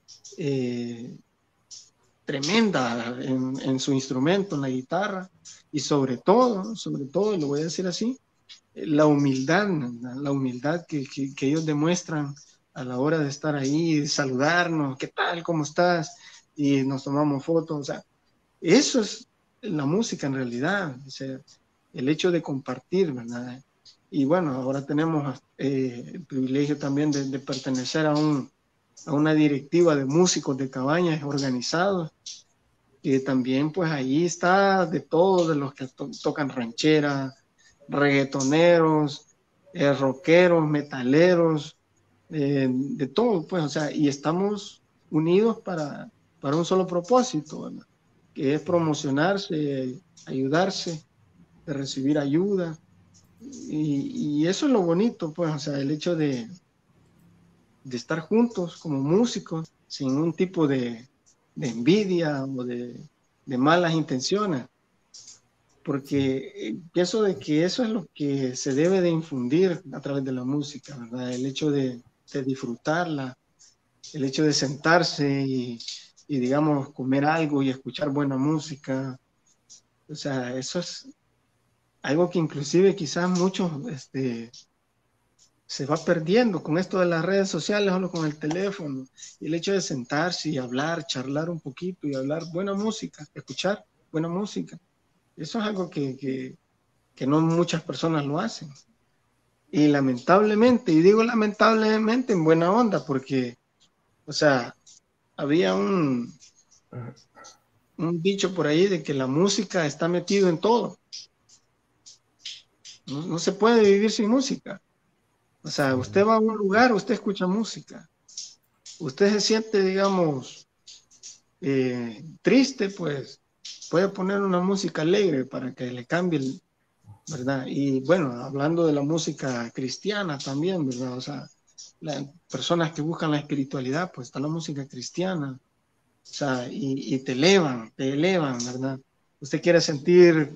tremenda en su instrumento, en la guitarra, y sobre todo, y lo voy a decir así, la humildad que ellos demuestran a la hora de estar ahí, de saludarnos, ¿qué tal? ¿Cómo estás? Y nos tomamos fotos, o sea, eso es la música en realidad, o sea, el hecho de compartir, ¿verdad? Y bueno, ahora tenemos el privilegio también de pertenecer a una directiva de músicos de cabañas organizados, que también pues ahí está de todos, de los que tocan ranchera, reggaetoneros, rockeros, metaleros, de todo, pues, o sea, y estamos unidos para un solo propósito, ¿verdad? Que es promocionarse, ayudarse, de recibir ayuda. Y eso es lo bonito, pues, o sea, el hecho de estar juntos como músicos, sin un tipo de envidia o de malas intenciones, porque pienso de que eso es lo que se debe de infundir a través de la música, ¿verdad? El hecho de disfrutarla, el hecho de sentarse y, digamos, comer algo y escuchar buena música. O sea, eso es algo que inclusive quizás muchos se va perdiendo con esto de las redes sociales, solo con el teléfono. Y el hecho de sentarse y hablar, charlar un poquito y hablar buena música, escuchar buena música. Eso es algo que no muchas personas lo hacen. Y lamentablemente, y digo lamentablemente en buena onda, porque, o sea, había un dicho por ahí de que la música está metido en todo. No se puede vivir sin música. O sea, usted va a un lugar, usted escucha música. Usted se siente, digamos, triste, pues puede poner una música alegre para que le cambie, ¿verdad? Y bueno, hablando de la música cristiana también, ¿verdad? O sea, las personas que buscan la espiritualidad, pues está la música cristiana, o sea, y te elevan, ¿verdad? Usted quiere sentir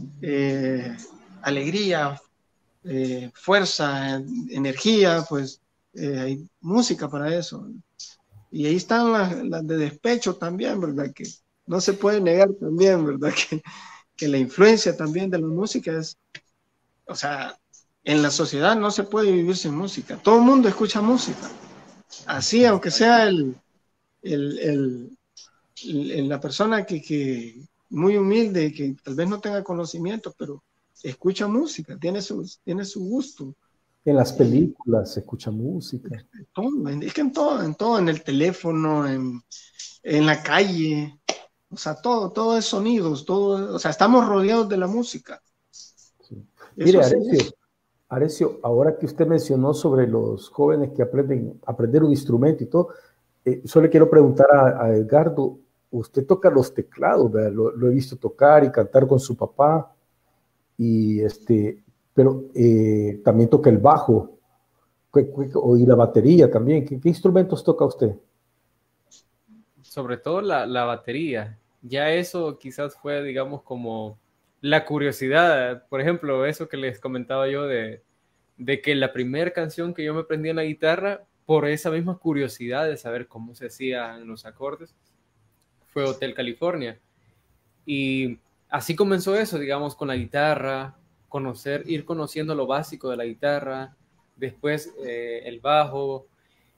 alegría, fuerza, energía, pues hay música para eso. Y ahí están las de despecho también, ¿verdad? Que no se puede negar también, ¿verdad? Que la influencia también de la música es, o sea, en la sociedad no se puede vivir sin música. Todo el mundo escucha música. Así, aunque sea el, la persona que muy humilde, que tal vez no tenga conocimiento, pero escucha música, tiene su gusto. En las películas se escucha música. Todo, es que en todo, en el teléfono, en la calle, o sea, todo es sonidos, todo, o sea, estamos rodeados de la música. Sí. Mire, Arecio, ahora que usted mencionó sobre los jóvenes que aprenden a aprender un instrumento y todo, solo le quiero preguntar a Edgardo, usted toca los teclados, ¿verdad? Lo he visto tocar y cantar con su papá, y pero también toca el bajo y la batería también. ¿Qué instrumentos toca usted? Sobre todo la batería. Ya eso quizás fue, digamos, como la curiosidad. Por ejemplo, eso que les comentaba yo de que la primera canción que yo me aprendí en la guitarra, por esa misma curiosidad de saber cómo se hacían los acordes, fue Hotel California. Y así comenzó eso, digamos, con la guitarra, ir conociendo lo básico de la guitarra, después el bajo,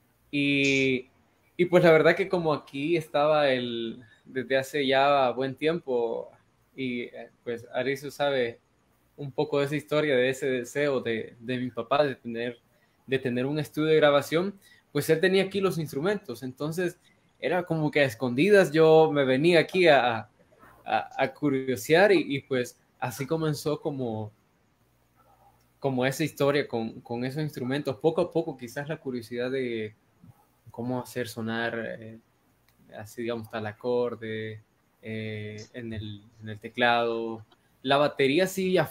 y pues la verdad que como aquí estaba desde hace ya buen tiempo, y pues Arisu sabe un poco de esa historia, de ese deseo de mi papá de tener un estudio de grabación, pues él tenía aquí los instrumentos, entonces era como que a escondidas yo me venía aquí a curiosear y pues así comenzó como esa historia con esos instrumentos. Poco a poco quizás la curiosidad de cómo hacer sonar así digamos tal acorde en el teclado. La batería sí ya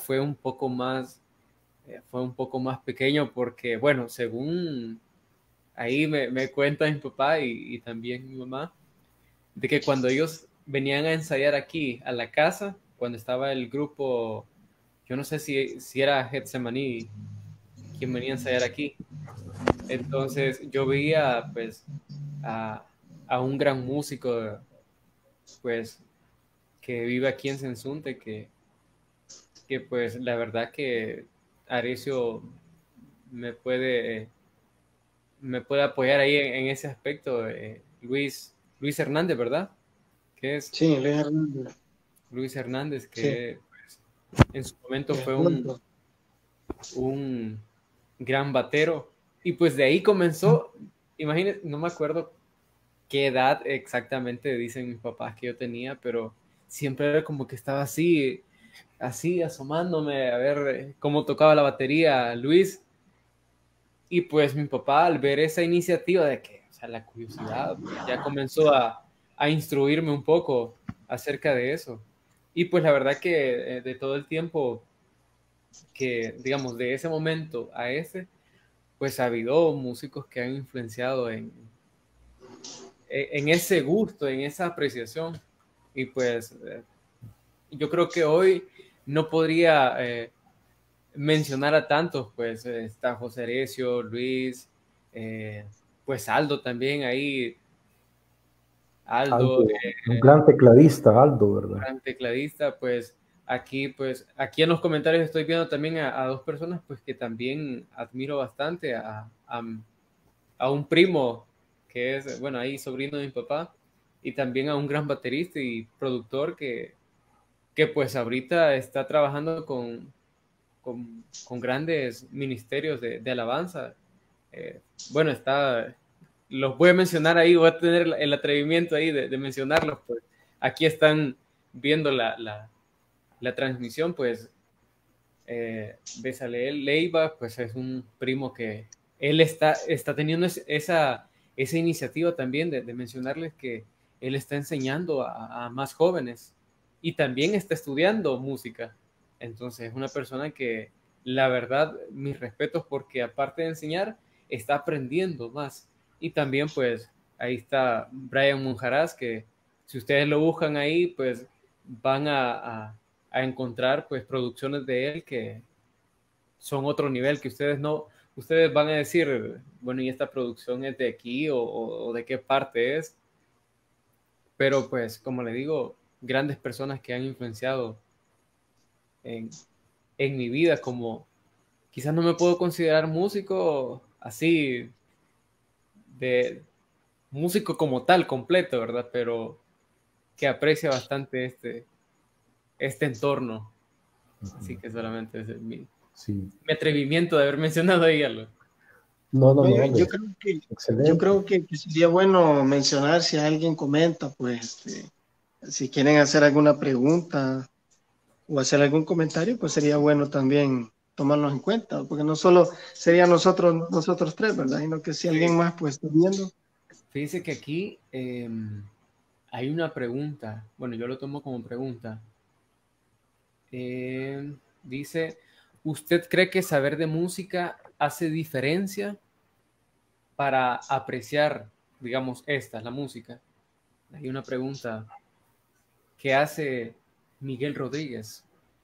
fue un poco más pequeño porque, bueno, según ahí me cuenta mi papá y también mi mamá, de que cuando ellos venían a ensayar aquí a la casa, cuando estaba el grupo, yo no sé si era Getsemaní quien venía a ensayar aquí, entonces yo veía pues a un gran músico pues que vive aquí en Sensunte, que pues la verdad que Aricio me puede, me puede apoyar ahí en ese aspecto, Luis Hernández, ¿verdad? Que es Sí, Luis Hernández. Luis Hernández, Sí, que pues, en su momento me fue acuerdo. un gran batero, y pues de ahí comenzó, imagínense, no me acuerdo qué edad exactamente dicen mis papás que yo tenía, pero siempre era como que estaba así, así asomándome a ver cómo tocaba la batería Luis. Y pues mi papá, al ver esa iniciativa de que, o sea, la curiosidad, pues, ya comenzó a instruirme un poco acerca de eso. Y pues la verdad que de todo el tiempo que, digamos, de ese momento a ese, pues ha habido músicos que han influenciado en ese gusto, en esa apreciación. Y pues yo creo que hoy no podría mencionar a tantos, pues está José Arecio, Luis, pues Aldo también ahí, Aldo, Aldo, un gran tecladista, Aldo, ¿verdad? gran tecladista, pues aquí en los comentarios estoy viendo también a dos personas pues que también admiro bastante, a un primo que es, bueno, ahí sobrino de mi papá, y también a un gran baterista y productor que pues ahorita está trabajando con grandes ministerios de alabanza. Bueno, los voy a mencionar ahí, voy a tener el atrevimiento ahí de mencionarlos, pues aquí están viendo la transmisión, pues Bezalel Leiva, pues es un primo que él está teniendo esa iniciativa también de mencionarles que él está enseñando a más jóvenes y también está estudiando música. Entonces es una persona que la verdad, mis respetos porque aparte de enseñar, está aprendiendo más. Y también pues ahí está Brian Monjaraz, que si ustedes lo buscan ahí, pues van a encontrar pues producciones de él que son otro nivel, que ustedes van a decir, bueno, ¿y esta producción es de aquí o de qué parte es? Pero pues, como le digo, grandes personas que han influenciado en, en mi vida, como quizás no me puedo considerar músico así, de músico como tal, completo, ¿verdad? Pero que aprecia bastante este entorno. Así que solamente es mi atrevimiento de haber mencionado ahí algo. No, Oye, hombre. yo Excelente. creo que sería bueno mencionar si alguien comenta, pues, si quieren hacer alguna pregunta o hacer algún comentario, pues sería bueno también tomarlos en cuenta, porque no solo sería nosotros tres, ¿verdad? Sino que si alguien más, pues, está viendo. Fíjese que aquí hay una pregunta. Bueno, yo lo tomo como pregunta. Dice, ¿usted cree que saber de música hace diferencia para apreciar, digamos, la música? Hay una pregunta que hace Miguel Rodríguez.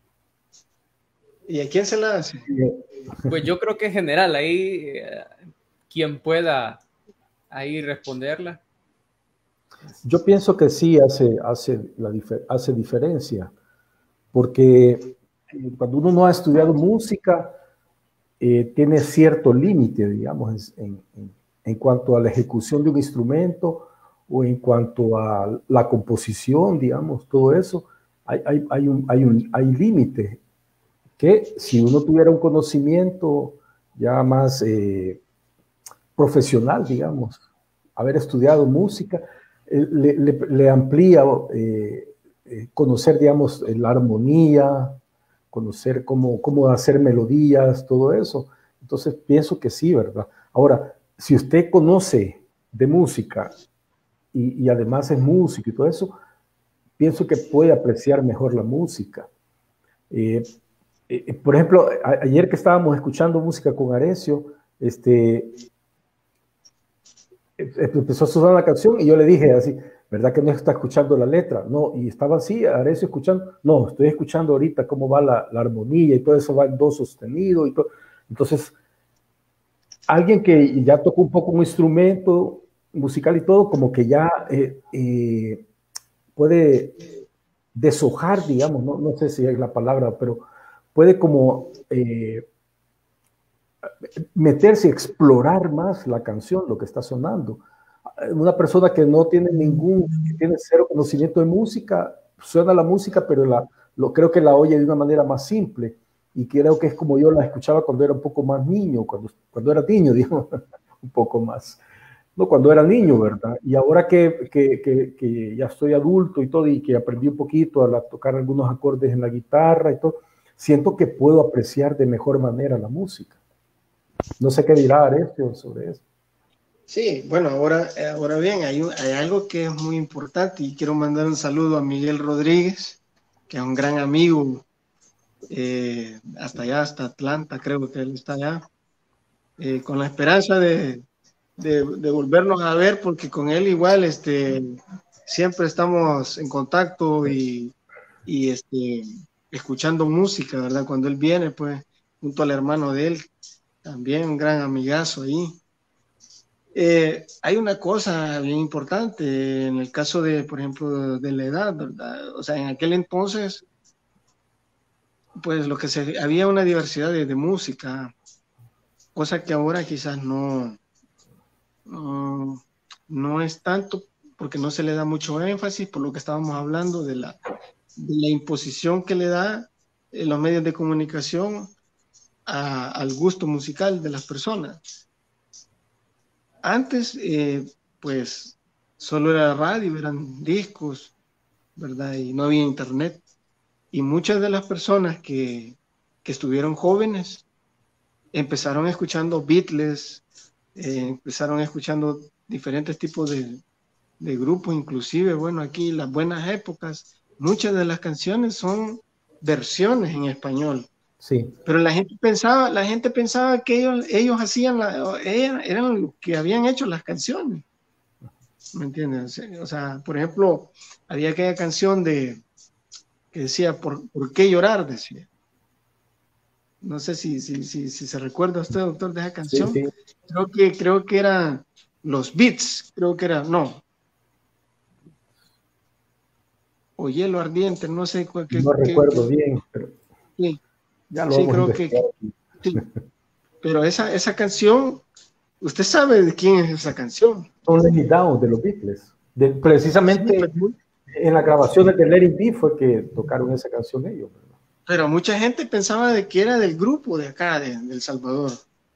¿Y a quién se la hace? Pues yo creo que en general, ahí quien pueda ahí responderla. Yo pienso que sí hace diferencia, porque cuando uno no ha estudiado música, tiene cierto límite, digamos, en cuanto a la ejecución de un instrumento o en cuanto a la composición, digamos, todo eso. Hay límite que si uno tuviera un conocimiento ya más profesional, digamos, haber estudiado música, le amplía conocer, digamos, la armonía, conocer cómo hacer melodías, todo eso. Entonces pienso que sí, ¿verdad? Ahora, si usted conoce de música y además es músico y todo eso, pienso que puede apreciar mejor la música. Por ejemplo, ayer que estábamos escuchando música con Arecio, empezó a sonar la canción y yo le dije así, ¿verdad que no está escuchando la letra? No, y estaba así, Arecio escuchando, no, estoy escuchando ahorita cómo va la armonía y todo eso va en do sostenido y todo. Entonces, alguien que ya tocó un poco un instrumento musical y todo, como que ya puede deshojar, digamos, no sé si es la palabra, pero puede como meterse, explorar más la canción, lo que está sonando. Una persona que no tiene que tiene cero conocimiento de música, suena la música, pero creo que la oye de una manera más simple. Y creo que es como yo la escuchaba cuando era un poco más niño, cuando era niño, digamos, un poco más. no, cuando era niño, ¿verdad? Y ahora que ya estoy adulto y todo, y que aprendí un poquito a tocar algunos acordes en la guitarra y todo, siento que puedo apreciar de mejor manera la música. No sé qué dirá Arestio sobre eso. Sí, bueno, ahora bien, hay algo que es muy importante y quiero mandar un saludo a Miguel Rodríguez, que es un gran amigo, hasta allá, hasta Atlanta, creo que él está allá, con la esperanza de volvernos a ver, porque con él igual siempre estamos en contacto y escuchando música, ¿verdad? Cuando él viene, pues, junto al hermano de él, también un gran amigazo ahí. Hay una cosa bien importante en el caso de, por ejemplo, de la edad, ¿verdad? O sea, en aquel entonces, pues había una diversidad de música, cosa que ahora quizás no es tanto, porque no se le da mucho énfasis por lo que estábamos hablando de la imposición que le da los medios de comunicación al gusto musical de las personas. Antes, pues, solo era radio, eran discos, ¿verdad? Y no había internet. Y muchas de las personas que estuvieron jóvenes empezaron escuchando Beatles, empezaron escuchando diferentes tipos de grupos, inclusive, bueno, aquí las buenas épocas, muchas de las canciones son versiones en español. Sí. Pero la gente pensaba que ellos eran los que habían hecho las canciones. ¿Me entiendes? O sea, por ejemplo, había aquella canción que decía, ¿por qué llorar? Decía. No sé si se recuerda usted, doctor, de esa canción. Sí, sí. Creo que eran los Beats, no. O Hielo Ardiente, no sé. No recuerdo bien, pero sí, ya lo vamos creo a investigar. sí. Pero esa canción, usted sabe de quién es esa canción. Son Let Me Down de los Beatles. Precisamente sí, en las grabaciones de Let It Be fue que tocaron esa canción ellos, ¿verdad? Pero mucha gente pensaba de que era del grupo de acá, de El Salvador.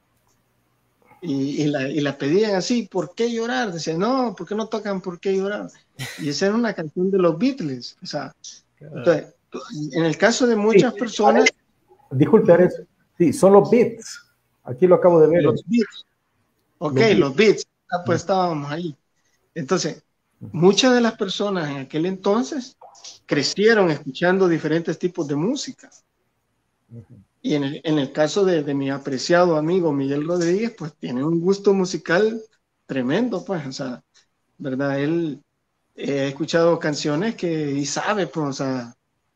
Y la pedían así, ¿por qué llorar? Decían, no, ¿por qué no tocan ¿Por qué llorar? Y esa era una canción de los Beatles. O sea, entonces, en el caso de muchas personas... Disculpe, Ares, sí, son los Beats. Aquí lo acabo de ver. Los Beats. Ok, los Beats. Pues estábamos ahí. Entonces, muchas de las personas en aquel entonces crecieron escuchando diferentes tipos de música. Y en el caso de mi apreciado amigo Miguel Rodríguez, pues tiene un gusto musical tremendo, pues, o sea, ¿verdad? Él ha escuchado canciones y sabe, pues, o sea,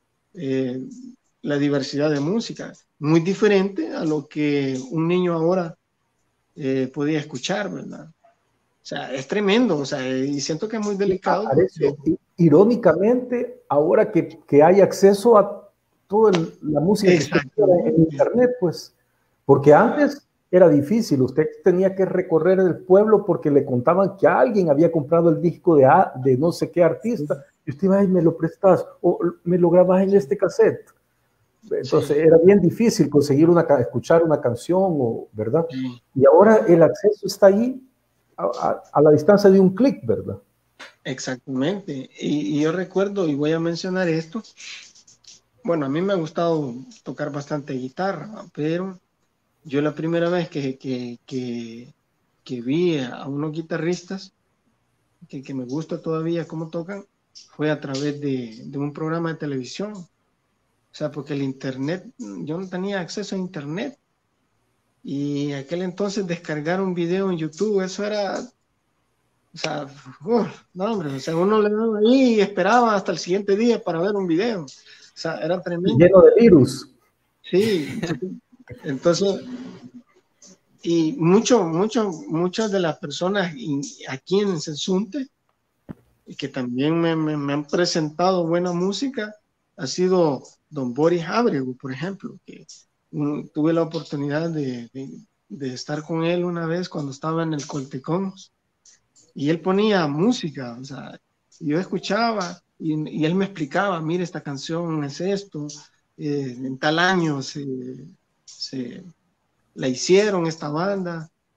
la diversidad de música, muy diferente a lo que un niño ahora podía escuchar, ¿verdad? O sea, es tremendo, o sea, y siento que es muy delicado. Irónicamente, ahora que hay acceso a toda la música que se escucha en internet, pues, porque antes era difícil, usted tenía que recorrer el pueblo porque le contaban que alguien había comprado el disco de no sé qué artista, y usted iba, ay, me lo prestas, o me lo grabas en este cassette. Entonces era bien difícil conseguir escuchar una canción, ¿verdad? Y ahora el acceso está ahí a la distancia de un clic, ¿verdad? Exactamente. Y yo recuerdo, y voy a mencionar esto, bueno, a mí me ha gustado tocar bastante guitarra, pero yo la primera vez que vi a unos guitarristas que me gusta todavía cómo tocan fue a través de un programa de televisión. O sea, porque el internet, yo no tenía acceso a internet. Y aquel entonces descargar un video en YouTube, eso era, o sea, no hombre, o sea, uno le daba ahí y esperaba hasta el siguiente día para ver un video. O sea, era tremendo. Lleno de virus. Sí, entonces, y muchas de las personas aquí en Sensunte, que también me han presentado buena música, ha sido don Boris Abregu, por ejemplo, que tuve la oportunidad de estar con él una vez cuando estaba en el Coltecón, y él ponía música, o sea, yo escuchaba y él me explicaba, mire, esta canción es esto, en tal año la hicieron esta banda,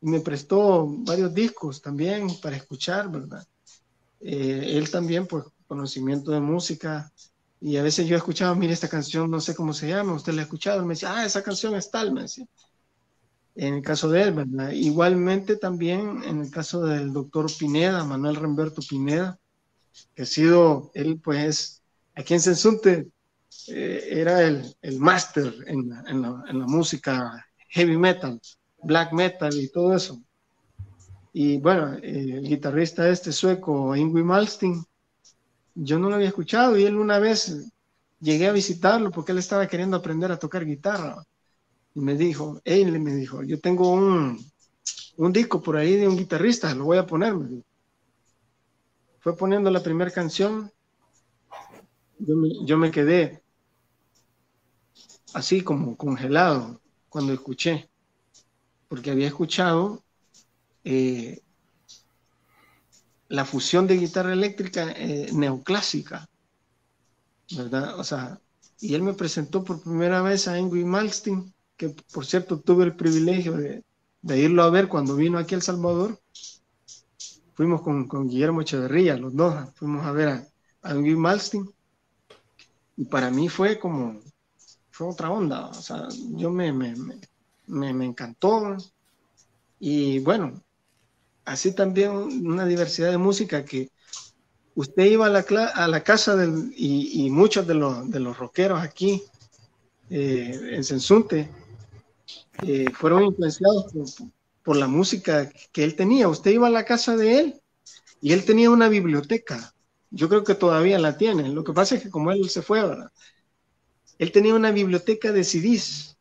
me prestó varios discos también para escuchar, ¿verdad? Él también, pues, conocimiento de música, y a veces yo escuchaba, mire, esta canción no sé cómo se llama, usted la ha escuchado, él me decía, esa canción es tal, me decía. En el caso de él, ¿verdad? Igualmente también en el caso del doctor Pineda, Manuel Remberto Pineda, que ha sido, él pues, aquí en Sensunte, era el máster en la música heavy metal, black metal y todo eso. Y bueno, el guitarrista este sueco, Yngwie Malmsteen, yo no lo había escuchado y él una vez llegué a visitarlo porque él estaba queriendo aprender a tocar guitarra. Y me dijo, yo tengo un disco por ahí de un guitarrista, lo voy a poner. Me dijo. Fue poniendo la primera canción, yo me quedé así como congelado cuando escuché, porque había escuchado la fusión de guitarra eléctrica neoclásica, ¿verdad? O sea, y él me presentó por primera vez a Yngwie Malmsteen, que por cierto tuve el privilegio de irlo a ver cuando vino aquí a El Salvador. Fuimos con Guillermo Echeverría, los dos, fuimos a ver a Yngwie Malmsteen, y para mí fue otra onda, o sea, yo me encantó, y bueno, así también una diversidad de música que usted iba a la casa y muchos de los rockeros aquí en Sensunte fueron influenciados por la música que él tenía. Usted iba a la casa de él y él tenía una biblioteca. Yo creo que todavía la tiene. Lo que pasa es que como él se fue, ¿verdad? Él tenía una biblioteca de CDs,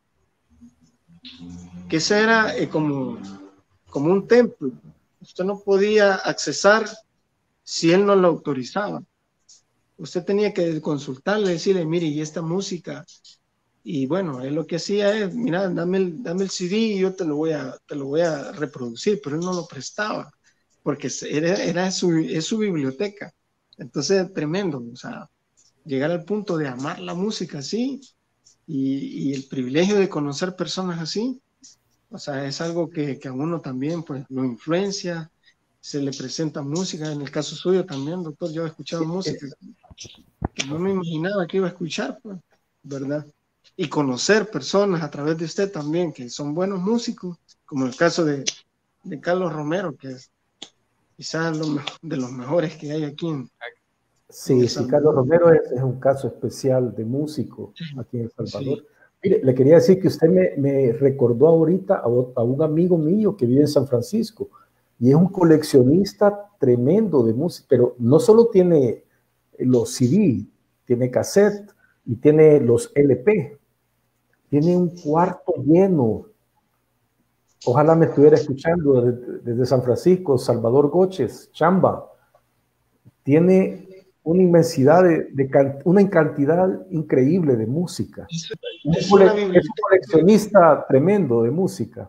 que esa era como un templo. Usted no podía accesar si él no lo autorizaba. Usted tenía que consultarle, decirle, mire, y esta música. Y bueno, él lo que hacía es, mira, dame el CD y yo te lo voy a reproducir, pero él no lo prestaba, porque es su biblioteca. Entonces, tremendo, o sea, llegar al punto de amar la música así y el privilegio de conocer personas así, o sea, es algo que a uno también pues lo influencia, se le presenta música. En el caso suyo también, doctor, yo he escuchado música que no me imaginaba que iba a escuchar, pues, ¿verdad? Y conocer personas a través de usted también que son buenos músicos, como el caso de Carlos Romero, que es quizás de los mejores que hay aquí Sí, Carlos Romero es un caso especial de músico aquí en El Salvador. Sí. Mire, le quería decir que usted me recordó ahorita a un amigo mío que vive en San Francisco y es un coleccionista tremendo de música, pero no solo tiene los CD, tiene cassette y tiene los LP. Tiene un cuarto lleno. Ojalá me estuviera escuchando desde San Francisco, Salvador Goches, Chamba. Tiene una inmensidad una cantidad increíble de música. Es un coleccionista tremendo de música.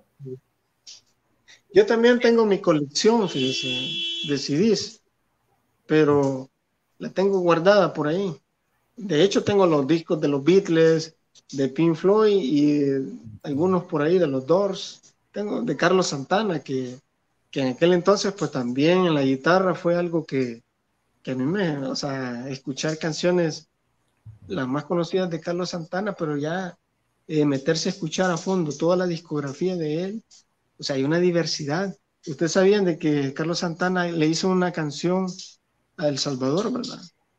Yo también tengo mi colección, fíjese, de CDs, pero la tengo guardada por ahí. De hecho, tengo los discos de los Beatles, de Pink Floyd y algunos por ahí de los Doors. Tengo de Carlos Santana, que en aquel entonces, pues también en la guitarra fue algo que a mí o sea, escuchar canciones, las más conocidas de Carlos Santana, pero ya meterse a escuchar a fondo toda la discografía de él, o sea, hay una diversidad. Ustedes sabían de que Carlos Santana le hizo una canción a El Salvador, ¿verdad?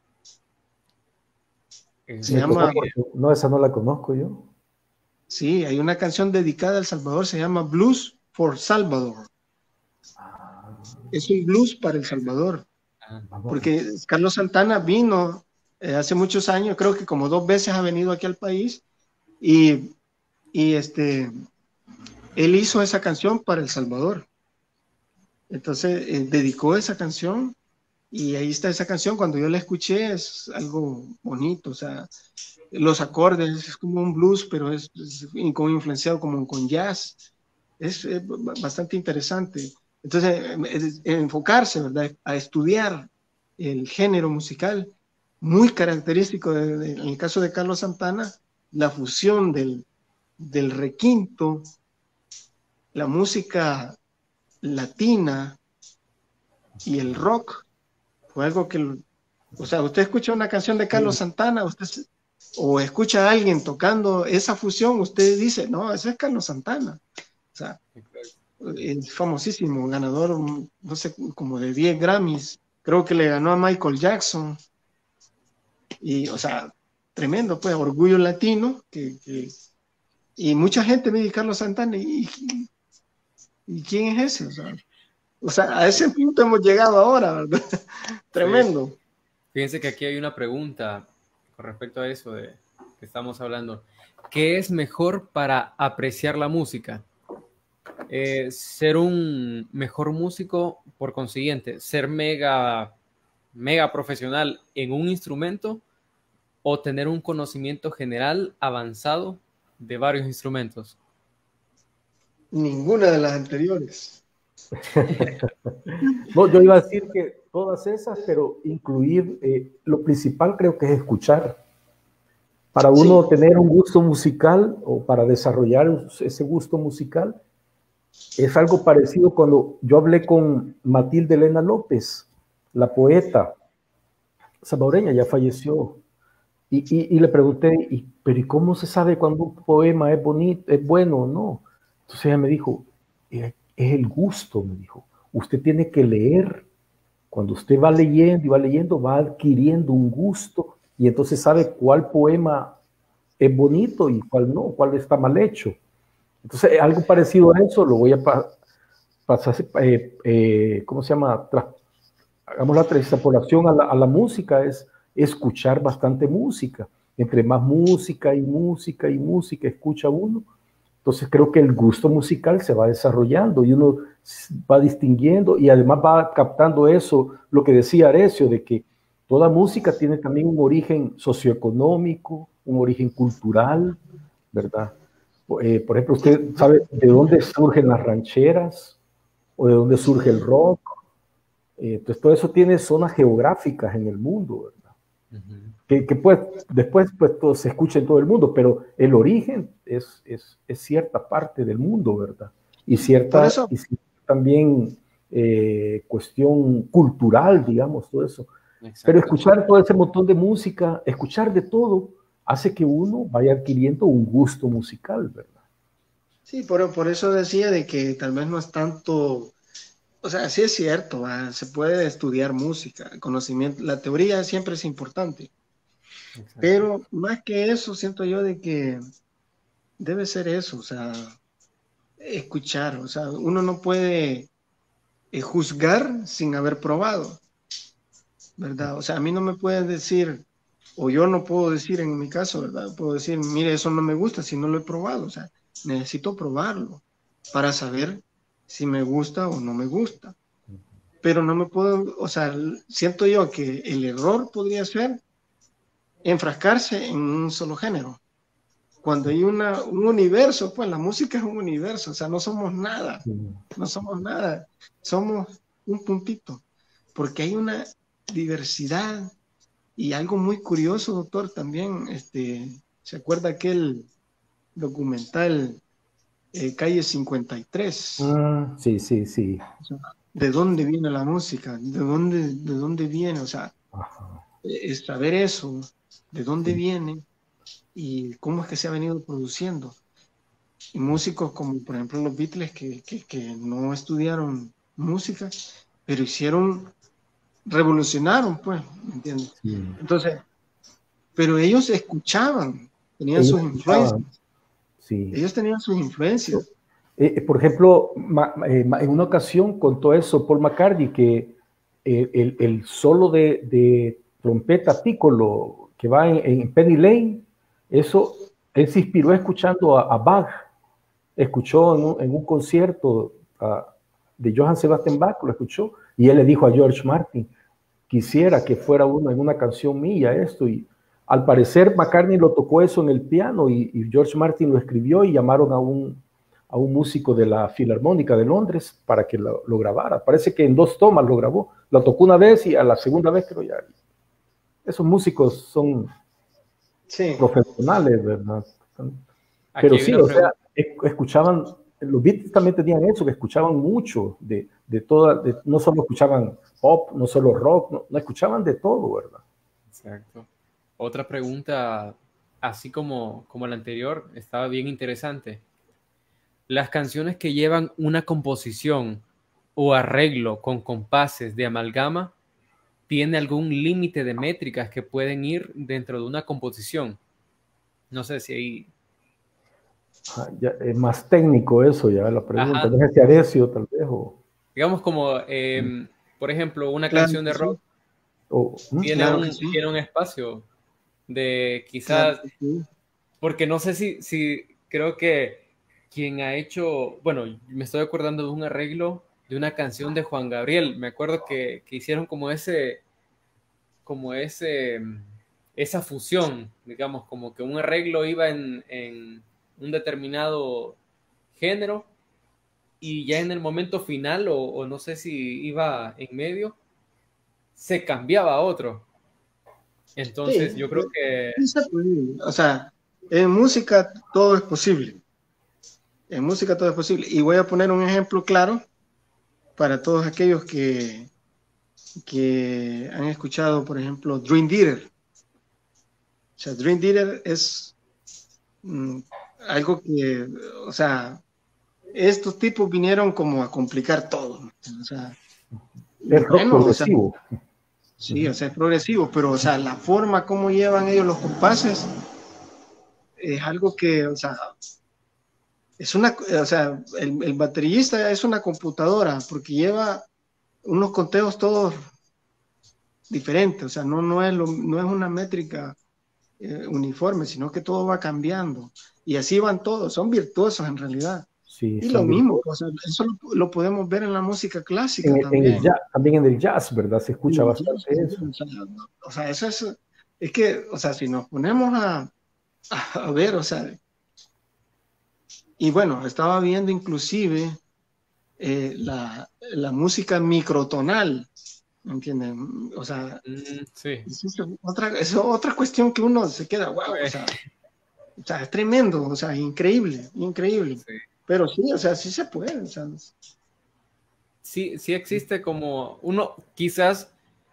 Se llama... No, esa no la conozco yo. Sí, hay una canción dedicada a El Salvador, se llama Blues for Salvador. Es un blues para El Salvador. Porque Carlos Santana vino hace muchos años, creo que como 2 veces ha venido aquí al país, y él hizo esa canción para El Salvador. Entonces dedicó esa canción, y ahí está esa canción. Cuando yo la escuché es algo bonito, o sea, los acordes es como un blues, pero es como influenciado como con jazz. Es bastante interesante. Entonces, enfocarse, ¿verdad?, a estudiar el género musical, muy característico en el caso de Carlos Santana, la fusión del requinto, la música latina y el rock fue algo que, o sea, usted escucha una canción de Carlos Santana, o escucha a alguien tocando esa fusión, usted dice, no, ese es Carlos Santana. O sea, es famosísimo, ganador, no sé, como de 10 Grammys. Creo que le ganó a Michael Jackson. Y, o sea, tremendo, pues, orgullo latino. Y mucha gente me dice Carlos Santana, ¿y quién es ese? O sea, a ese punto hemos llegado ahora, ¿verdad? Tremendo. Sí. Fíjense que aquí hay una pregunta con respecto a eso de que estamos hablando. ¿Qué es mejor para apreciar la música? Ser un mejor músico, por consiguiente, ser mega profesional en un instrumento, o tener un conocimiento general avanzado de varios instrumentos. Ninguna de las anteriores. No, yo iba a decir que todas esas, pero incluir lo principal creo que es escuchar. Para uno tener un gusto musical o para desarrollar ese gusto musical, es algo parecido cuando yo hablé con Matilde Elena López, la poeta salvadoreña, ya falleció, y le pregunté, pero ¿y cómo se sabe cuando un poema es bonito, es bueno o no? Entonces ella me dijo, es el gusto, me dijo. Usted tiene que leer. Cuando usted va leyendo, va adquiriendo un gusto, y entonces sabe cuál poema es bonito y cuál no, cuál está mal hecho. Entonces, algo parecido a eso lo voy a pasar, ¿cómo se llama? Hagamos la extrapolación a la música, es escuchar bastante música. Entre más música y música y música escucha uno, entonces creo que el gusto musical se va desarrollando y uno va distinguiendo y además va captando eso, lo que decía Arecio, de que toda música tiene también un origen socioeconómico, un origen cultural, ¿verdad? Por ejemplo, ¿usted sabe de dónde surgen las rancheras o de dónde surge el rock? Entonces todo eso tiene zonas geográficas en el mundo, ¿verdad? Que pues, después pues, todo se escucha en todo el mundo, pero el origen es cierta parte del mundo, ¿verdad? Y cierta también cuestión cultural, digamos, todo eso. Pero escuchar todo ese montón de música, escuchar de todo, hace que uno vaya adquiriendo un gusto musical, ¿verdad? Sí, por eso decía de que tal vez no es tanto, o sea, sí es cierto, se puede estudiar música, conocimiento, la teoría siempre es importante, pero más que eso siento yo de que debe ser eso, o sea, escuchar, o sea, uno no puede juzgar sin haber probado, ¿verdad? O sea, a mí no me pueden decir, o yo no puedo decir en mi caso, ¿verdad? Puedo decir, mire, eso no me gusta si no lo he probado, o sea, necesito probarlo para saber si me gusta o no me gusta. Pero no me puedo, o sea, siento yo que el error podría ser enfrascarse en un solo género. Cuando hay un universo, pues la música es un universo, o sea, no somos nada, somos un puntito, porque hay una diversidad y algo muy curioso, doctor, también, ¿se acuerda aquel documental Calle 53? Sí. ¿De dónde viene la música? ¿De dónde viene? O sea, saber eso, de dónde viene y cómo es que se ha venido produciendo. Y músicos como, por ejemplo, los Beatles, que no estudiaron música, pero revolucionaron, pues, ¿me entiendes? Sí. Entonces, pero ellos escuchaban, tenían sus influencias. Sí. Ellos tenían sus influencias. Por ejemplo, en una ocasión contó eso Paul McCartney, que el solo de trompeta piccolo que va en Penny Lane, eso, él se inspiró escuchando a Bach, escuchó en un concierto de Johann Sebastian Bach, lo escuchó, y él le dijo a George Martin, quisiera que fuera uno en una canción mía esto, y al parecer McCartney lo tocó eso en el piano, y George Martin lo escribió y llamaron a un músico de la Filarmónica de Londres para que lo grabara. Parece que en 2 tomas lo grabó, lo tocó una vez y a la segunda vez creo ya. Esos músicos son profesionales, ¿verdad? Pero sí, o sea, escuchaban los Beatles también tenían eso, que escuchaban mucho no solo escuchaban pop, no solo rock, no escuchaban de todo, ¿verdad? Exacto. Otra pregunta, así como la anterior, estaba bien interesante. Las canciones que llevan una composición o arreglo con compases de amalgama, ¿tiene algún límite de métricas que pueden ir dentro de una composición? No sé si ahí... Ya, es más técnico eso, ya la pregunta. Ajá. No sé si Arecio, tal vez, Digamos como, por ejemplo, una Claro canción que de rock sí, tiene claro que sí, tiene un espacio de claro quizás, que sí. porque no sé si creo que quien ha hecho, bueno, me estoy acordando de un arreglo de una canción de Juan Gabriel. Me acuerdo que hicieron como esa fusión, digamos, como que un arreglo iba en un determinado género y ya en el momento final, o no sé si iba en medio, se cambiaba a otro. Entonces, Sí, yo creo que sí se puede. O sea, en música todo es posible. En música todo es posible. Y voy a poner un ejemplo claro para todos aquellos que han escuchado, por ejemplo, Dream Theater. O sea, Dream Theater es mm, algo que, o sea, estos tipos vinieron como a complicar todo. O sea, y es rock bueno, o sea, progresivo. sí, o sea, es progresivo, pero, o sea, la forma como llevan ellos los compases es algo que, o sea, o sea, el baterista es una computadora porque lleva unos conteos todos diferentes, o sea, no es una métrica uniforme, sino que todo va cambiando. Y así van todos, son virtuosos en realidad. Sí, Y lo son mismo, virtuosos. o sea, eso lo podemos ver en la música clásica En el también. jazz, también en el jazz, ¿verdad? Se En escucha el bastante jazz eso. también, o sea, eso es que, o sea, si nos ponemos a ver, o sea, y bueno, estaba viendo inclusive la música microtonal, ¿me entienden? O sea, sí. es otra cuestión que uno se queda, wow, Pues, o sea, es tremendo, o sea, increíble, increíble. sí. Pero sí, o sea, sí se puede, o sea, Sí, sí existe como uno, quizás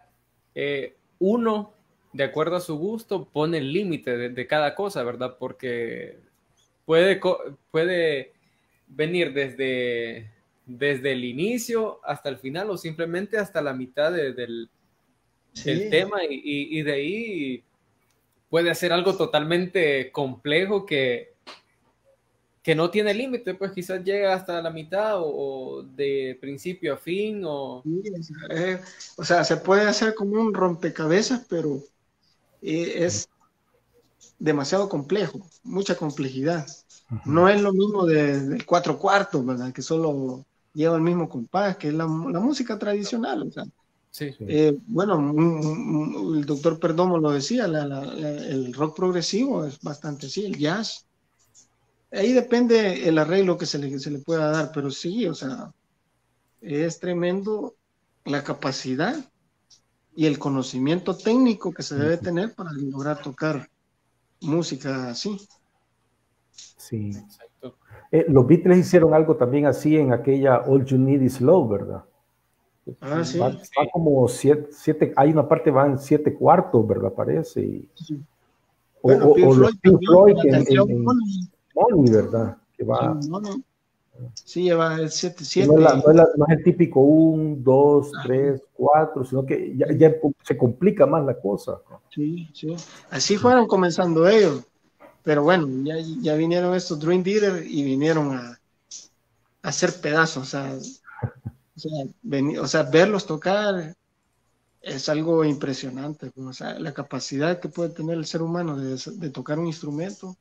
uno, de acuerdo a su gusto, pone el límite de cada cosa, ¿verdad? Porque puede venir desde el inicio hasta el final o simplemente hasta la mitad del sí, tema y de ahí puede hacer algo totalmente complejo que no tiene límite, pues quizás llega hasta la mitad o de principio a fin o... sí, o sea, se puede hacer como un rompecabezas, pero es demasiado complejo, mucha complejidad. No es lo mismo del cuatro cuartos, ¿verdad? Que solo lleva el mismo compás, que es la música tradicional. O sea, Sí, Sí. bueno, el doctor Perdomo lo decía, el rock progresivo es bastante así, el jazz. Ahí depende el arreglo que se le pueda dar, pero sí, o sea, es tremendo la capacidad y el conocimiento técnico que se debe tener para lograr tocar música así. Sí. exacto. Los Beatles hicieron algo también así en aquella All You Need Is Love, ¿verdad? Ah, Va, sí. va como hay una parte va en 7/4, ¿verdad? Parece. Sí. Bueno, Pink O los Floyd Pink también, Floyd la canción Money, Money, ¿verdad? Que sí, va, Money, sí, lleva el que 7-7 y no es el típico 1, 2, 3, 4, sino que sí, ya se complica más la cosa. sí, sí. Así fueron comenzando ellos, pero bueno, ya vinieron estos Dream Theater y vinieron a hacer pedazos, o sea, verlos tocar es algo impresionante, pues, o sea, la capacidad que puede tener el ser humano de tocar un instrumento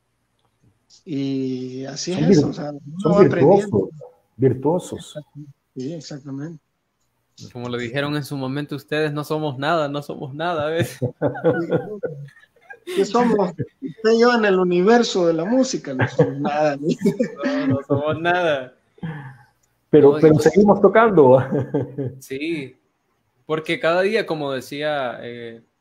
y así es Son, eso, o sea, uno son va aprendiendo. virtuosos, virtuosos. Sí, exactamente. Como lo dijeron en su momento ustedes, no somos nada, no somos nada, ¿ves? ¿Qué somos? Usted y yo en el universo de la música no somos nada. ¿No? No, no somos nada. Pero, No, pero seguimos tocando. sí, porque cada día, como decía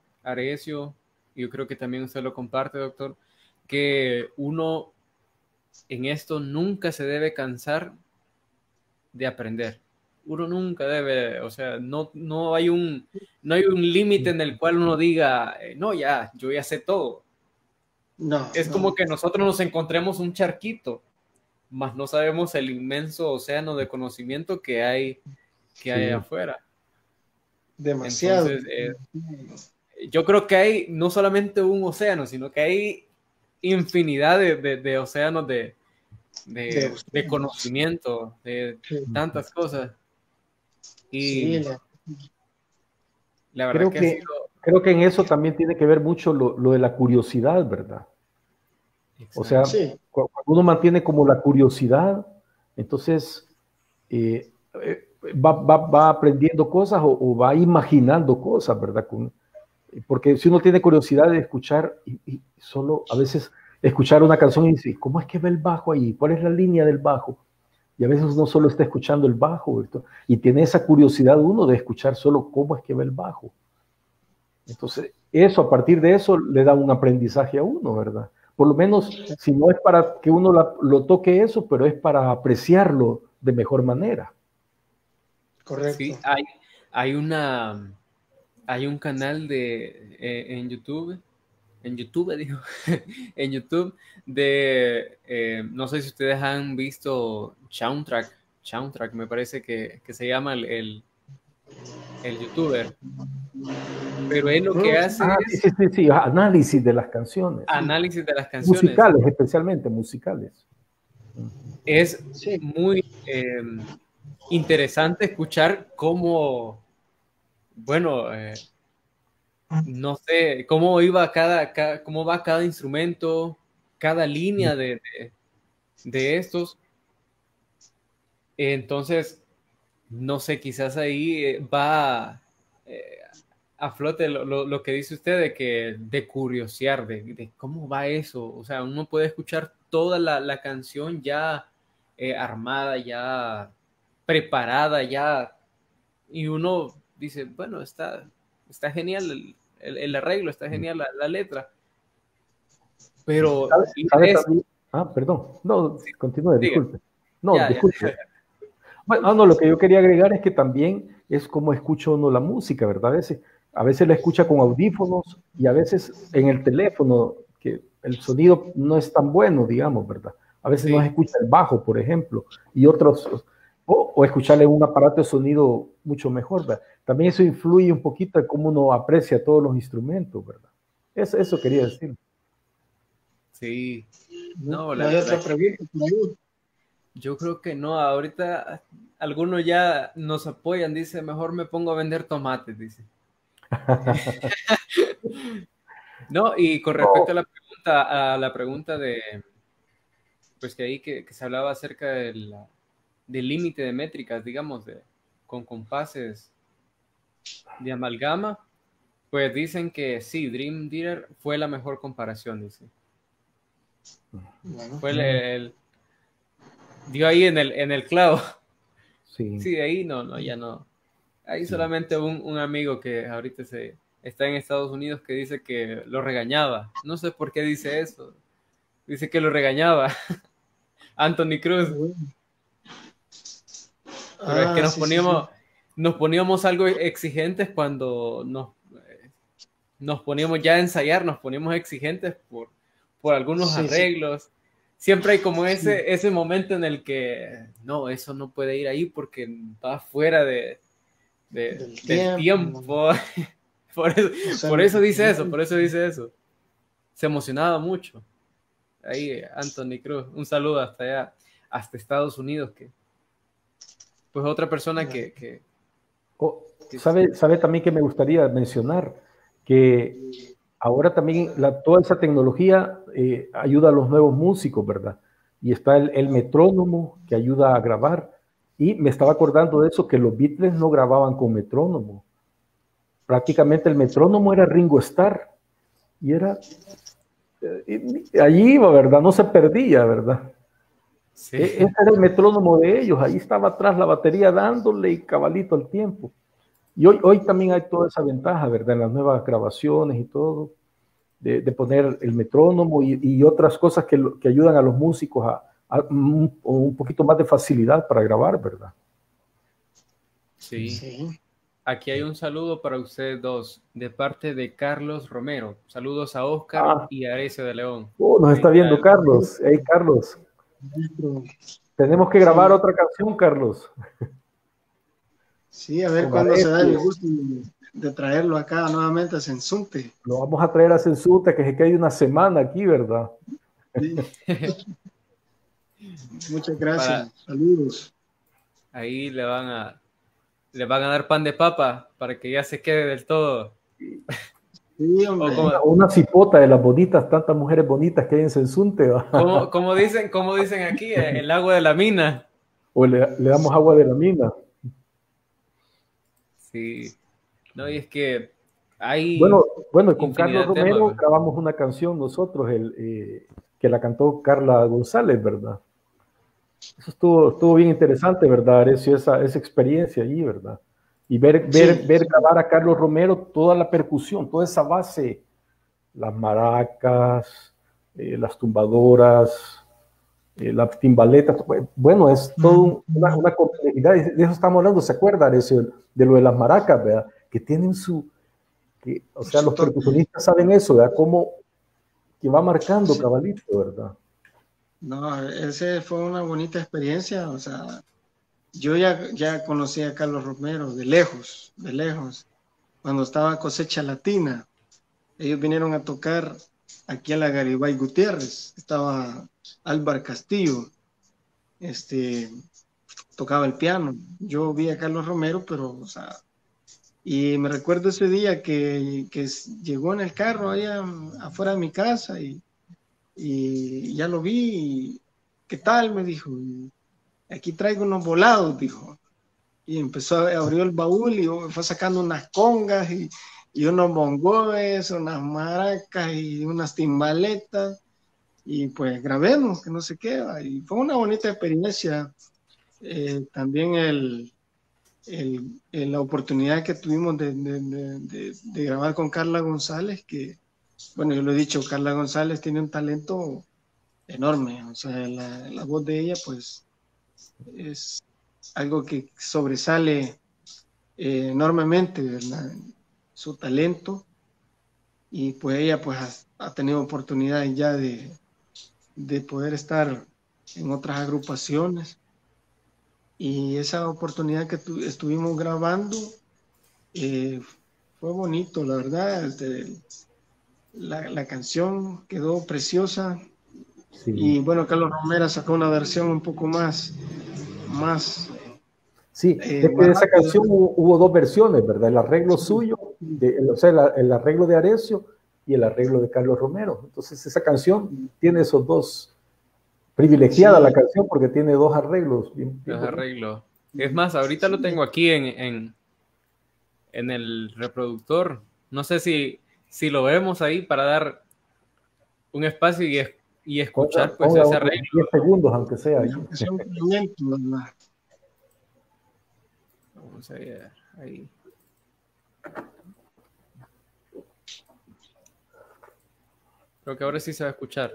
Arecio, y yo creo que también usted lo comparte, doctor, que uno en esto nunca se debe cansar de aprender. Uno nunca debe, o sea, no hay un límite en el cual uno diga, no, ya, yo ya sé todo. No, es como que nosotros nos encontremos un charquito, mas no sabemos el inmenso océano de conocimiento que hay afuera. Demasiado. Entonces, yo creo que hay no solamente un océano, sino que hay infinidad de océanos de conocimiento, de tantas cosas. Y la verdad creo que en eso también tiene que ver mucho lo de la curiosidad, ¿verdad? Exacto. O sea, cuando uno mantiene como la curiosidad, entonces va aprendiendo cosas o va imaginando cosas, ¿verdad? Porque si uno tiene curiosidad de escuchar y solo a veces escuchar una canción y dice, ¿cómo es que va el bajo ahí? ¿Cuál es la línea del bajo? Y a veces uno solo está escuchando el bajo, ¿verdad? Y tiene esa curiosidad uno de escuchar solo cómo es que va el bajo. Entonces, a partir de eso le da un aprendizaje a uno, ¿verdad? Por lo menos, si no es para que uno lo toque eso, pero es para apreciarlo de mejor manera. Correcto. Sí, hay un canal en YouTube no sé si ustedes han visto Soundtrack, me parece que se llama el youtuber, pero él lo que hace es sí, análisis de las canciones. Análisis de las canciones. Musicales, especialmente musicales. Es muy interesante escuchar cómo, bueno, no sé, cómo iba cómo va cada instrumento, cada línea de estos. Entonces, no sé, quizás ahí va a flote lo que dice usted de curiosear, de cómo va eso. O sea, uno puede escuchar toda la canción ya armada, ya preparada, ya, y uno dice, bueno, está genial el arreglo, está genial la letra. Pero... perdón. No, continúe, disculpe. No, ya, disculpe. Ya. Bueno, lo que yo quería agregar es que también es como escucha uno la música, ¿verdad? A veces la escucha con audífonos y a veces en el teléfono, que el sonido no es tan bueno, digamos, ¿verdad? A veces no se escucha el bajo, por ejemplo, y otros, o escucharle un aparato de sonido mucho mejor, ¿verdad? También eso influye un poquito en cómo uno aprecia todos los instrumentos, ¿verdad? Eso quería decir. Sí. No, hay otra pregunta por ahí. Yo creo que no, ahorita algunos ya nos apoyan, dice, mejor me pongo a vender tomates, dice. No, y con respecto a la pregunta de, pues que ahí que se hablaba acerca del límite de métricas, digamos, con compases de amalgama, pues dicen que sí, Dream Theater fue la mejor comparación, dice. Bueno, fue dio ahí en el clavo. Sí, de ahí ya no. Hay solamente un amigo que ahorita está en Estados Unidos que dice que lo regañaba. No sé por qué dice eso. Dice que lo regañaba. Anthony Cruz. Pero es que nos poníamos algo exigentes cuando nos poníamos ya a ensayar, nos poníamos exigentes por algunos arreglos. Siempre hay como ese momento en el que no, eso no puede ir ahí porque va fuera del tiempo. Por eso dice eso. Se emocionaba mucho. Ahí Anthony Cruz, un saludo hasta allá, hasta Estados Unidos, que pues otra persona que sabe también que me gustaría mencionar que ahora también toda esa tecnología ayuda a los nuevos músicos, ¿verdad? Y está el metrónomo que ayuda a grabar. Y me estaba acordando de eso, que los Beatles no grababan con metrónomo. Prácticamente el metrónomo era Ringo Starr. Y allí iba, ¿verdad? No se perdía, ¿verdad? Sí. Ese era el metrónomo de ellos. Ahí estaba atrás la batería dándole y cabalito el tiempo. Y hoy también hay toda esa ventaja, ¿verdad? En las nuevas grabaciones y todo, de poner el metrónomo y otras cosas que ayudan a los músicos un poquito más de facilidad para grabar, ¿verdad? Sí. Sí. Aquí hay un saludo para ustedes dos, de parte de Carlos Romero. Saludos a Oscar y a Arecio de León. Nos está viendo Carlos. Hey, Carlos. Tenemos que grabar otra canción, Carlos. Sí, a ver cuándo se da el gusto de traerlo acá nuevamente a Sensunte. Lo vamos a traer a Sensunte, que se quede una semana aquí, ¿verdad? Sí. Muchas gracias. Saludos. Ahí le van a dar pan de papa para que ya se quede del todo. Sí, hombre. Una cipota de las bonitas, tantas mujeres bonitas que hay en Sensunte. Como dicen aquí, el agua de la mina. O le damos agua de la mina. Sí. No, y es que hay... Bueno, con Carlos Romero grabamos una canción nosotros, que la cantó Carla González, ¿verdad? Eso estuvo bien interesante, ¿verdad, Arecio? Esa experiencia allí, ¿verdad? Y ver grabar a Carlos Romero toda la percusión, toda esa base, las maracas, las tumbadoras, las timbaletas. Bueno, es toda una complejidad. De eso estamos hablando, ¿se acuerda, Arecio? De lo de las maracas, ¿verdad? Que tienen o sea, los percusionistas saben eso, ¿verdad? Cómo que va marcando cabalito, ¿verdad? No, ese fue una bonita experiencia, o sea, yo ya conocí a Carlos Romero de lejos, cuando estaba Cosecha Latina. Ellos vinieron a tocar aquí a la Garibay Gutiérrez, estaba Álvaro Castillo, tocaba el piano. Yo vi a Carlos Romero, pero, o sea, y me recuerdo ese día que llegó en el carro allá afuera de mi casa y ya lo vi. Y, ¿qué tal? Me dijo. Aquí traigo unos volados, dijo. Y abrió el baúl y fue sacando unas congas y unos bongos, unas maracas y unas timbaletas. Y pues grabemos, que no sé qué. Y fue una bonita experiencia. También la oportunidad que tuvimos de grabar con Carla González, que, bueno, yo lo he dicho, Carla González tiene un talento enorme. O sea, la voz de ella, pues, es algo que sobresale enormemente, ¿verdad? Su talento. Y pues ella pues ha tenido oportunidades ya de poder estar en otras agrupaciones. Y esa oportunidad que estuvimos grabando fue bonito, la verdad. La canción quedó preciosa. Sí. Y bueno, Carlos Romero sacó una versión un poco más sí, es que de esa canción hubo dos versiones, ¿verdad? El arreglo suyo, o sea, el arreglo de Arecio y el arreglo de Carlos Romero. Entonces esa canción tiene esos dos, privilegiada la canción porque tiene dos arreglos. Dos arreglos. Es más, ahorita lo tengo aquí en el reproductor. No sé si lo vemos ahí para dar un espacio y escuchar pues ese arreglo. 10 segundos, aunque sea. Vamos a ver ahí. Creo que ahora sí se va a escuchar.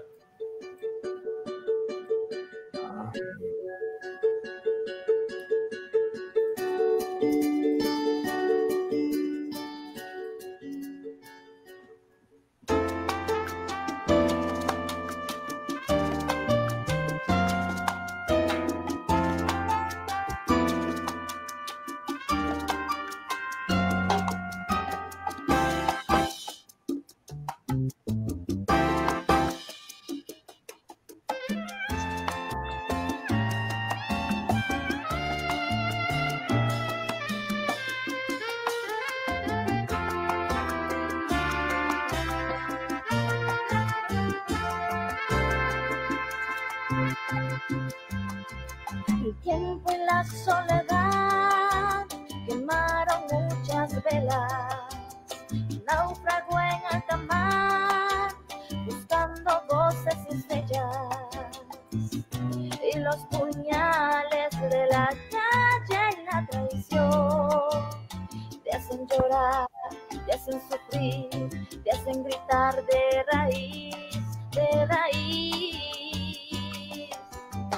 El tiempo y la soledad quemaron muchas velas, naufragó en alta mar, buscando voces y estrellas, y los puñales de la calle y la traición te hacen llorar, te hacen sufrir, te hacen gritar de raíz, de raíz.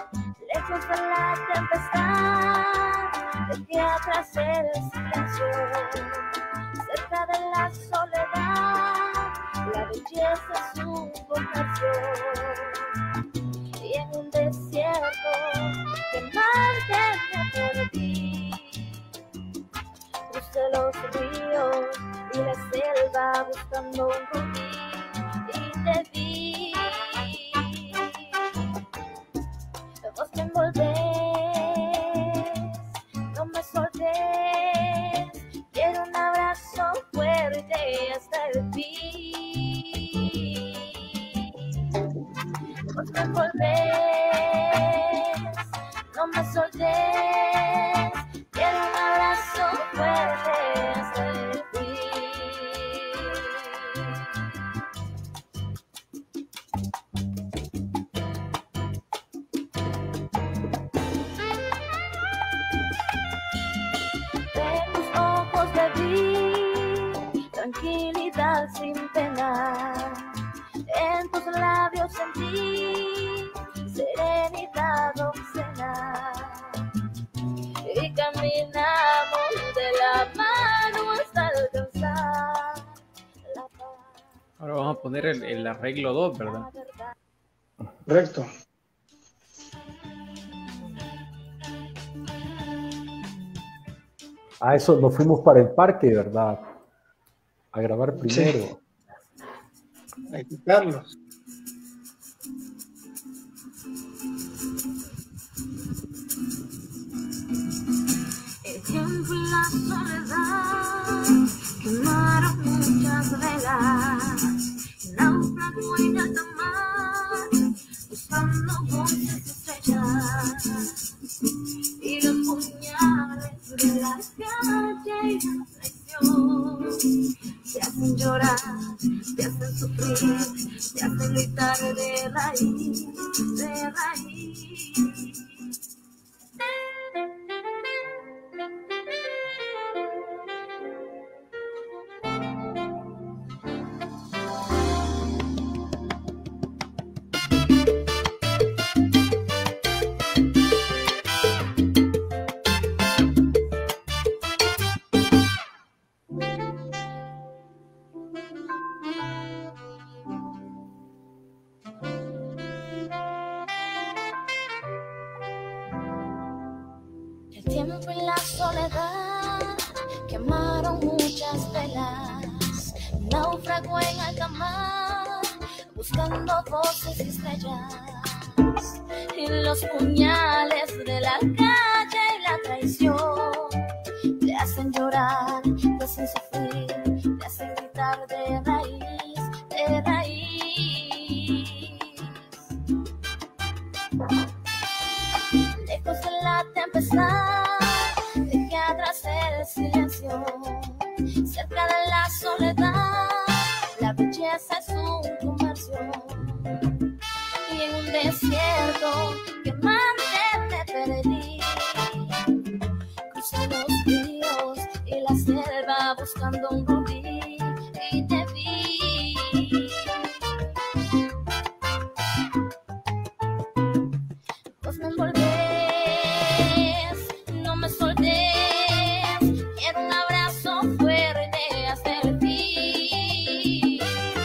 lejos de la tempestad, dejé atrás el silencio, cerca de la soledad, la belleza es un comercio, y en un desierto que más que me perdí, crucé los ríos y la selva buscando un rubí y te vi. Vos me envolvés, no me soltés, quiero un abrazo fuerte hasta el fin. Vos me envolvés, no me soltés, quiero un abrazo fuerte hasta el fin. De tus ojos bebí tranquilidad sin pena, en tus labios sentí serenidad obscena, y caminamos de la mano hasta alcanzar la paz. Ahora vamos a poner el arreglo 2, ¿verdad? La verdad. Correcto. A eso nos fuimos para el parque, ¿verdad? A grabar primero. Hay que quitarlos. El tiempo y la soledad quemaron muchas velas, náufrago en alta mar, buscando voces estrellas, y los puñales de la calle y la traición te hacen llorar, te hacen sufrir, te hacen gritar de raíz, de raíz. El tiempo y la soledad quemaron muchas velas, náufrago en alta mar, buscando voces y estrellas, y los puñales de la calle y la traición te hacen llorar, te hacen sufrir, te hacen gritar de raíz, de raíz. Lejos de la tempestad, dejé atrás el silencio, cerca de la soledad, la belleza es un comercio, y en un desierto que más me perdí, crucé los ríos y la selva buscando un rubí y te vi. Vos me envolvés, no me soltés, quiero un abrazo fuerte hasta el fin.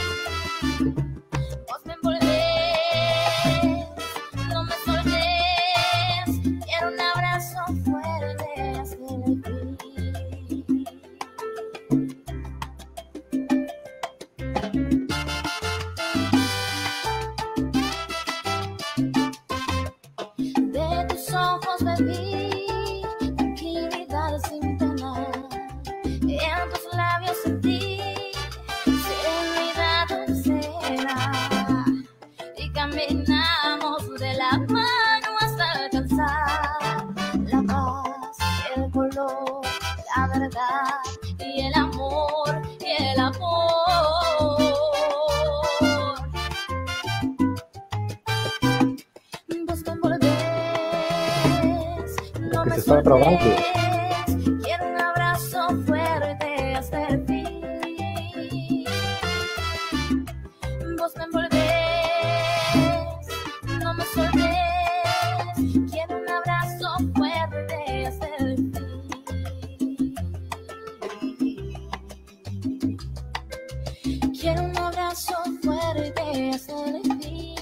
Vos me envolvés, no me soltés, quiero un abrazo fuerte hasta el fin. De tus ojos bebí tranquilidad sin pena, en tus labios sentí serenidad obscena, y caminamos de la mano hasta alcanzar la paz, el color, la verdad y el amor, y el amor. Vos me envolvés, no Que me se estaba trabando. soltés, quiero un abrazo fuerte hasta el fin. Vos me envolvés, no me soltés, quiero Quiero un abrazo fuerte hasta el fin.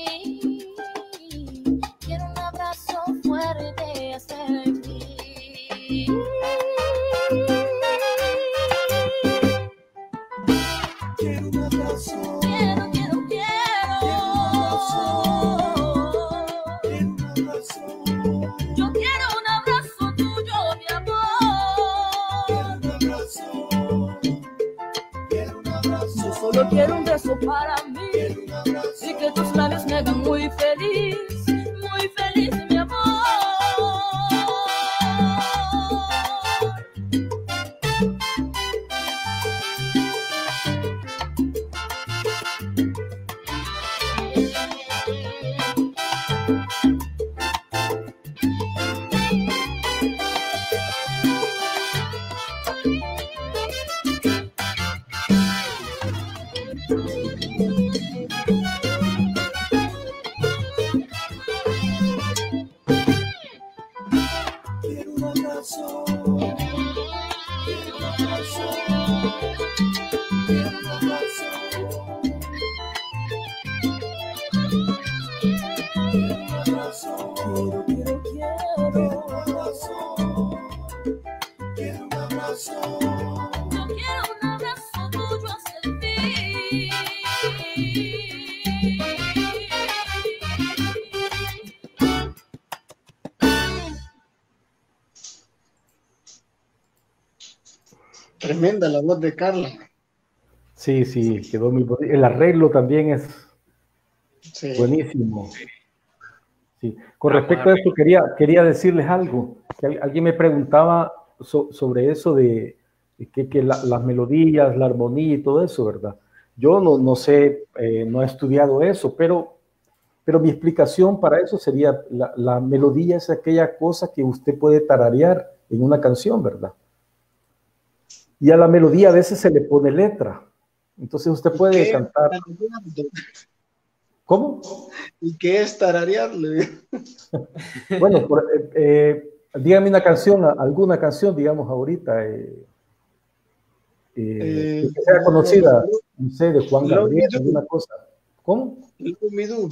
Quiero un abrazo fuerte hasta el fin. Quiero un abrazo. Quiero. Quiero un abrazo. Yo quiero un abrazo tuyo, mi amor. Quiero un abrazo. Yo solo quiero un beso para mí. Quiero un abrazo. Y que tus labios me hagan muy feliz, mi amor. Quiero un abrazo. Quiero un abrazo. Quiero un abrazo. Quiero un abrazo. Quiero. Quiero un abrazo. Quiero un abrazo. Yo quiero un abrazo tuyo hasta el fin. Tremenda la voz de Carla. Sí, sí, quedó muy bonito. El arreglo también es Sí. buenísimo. Sí. Con respecto a esto, quería decirles algo. Que alguien me preguntaba sobre eso de que las melodías, la armonía y todo eso, ¿verdad? Yo no sé, no he estudiado eso, pero mi explicación para eso sería, la melodía es aquella cosa que usted puede tararear en una canción, ¿verdad? Y a la melodía a veces se le pone letra. Entonces usted puede ¿Qué cantar. tararearlo? ¿Cómo? ¿Y qué es tararearlo? Bueno, dígame una canción, alguna canción, digamos, ahorita, que sea conocida, no sé, de Juan Love Gabriel, Me Do. alguna cosa. ¿Cómo? Love Me Do.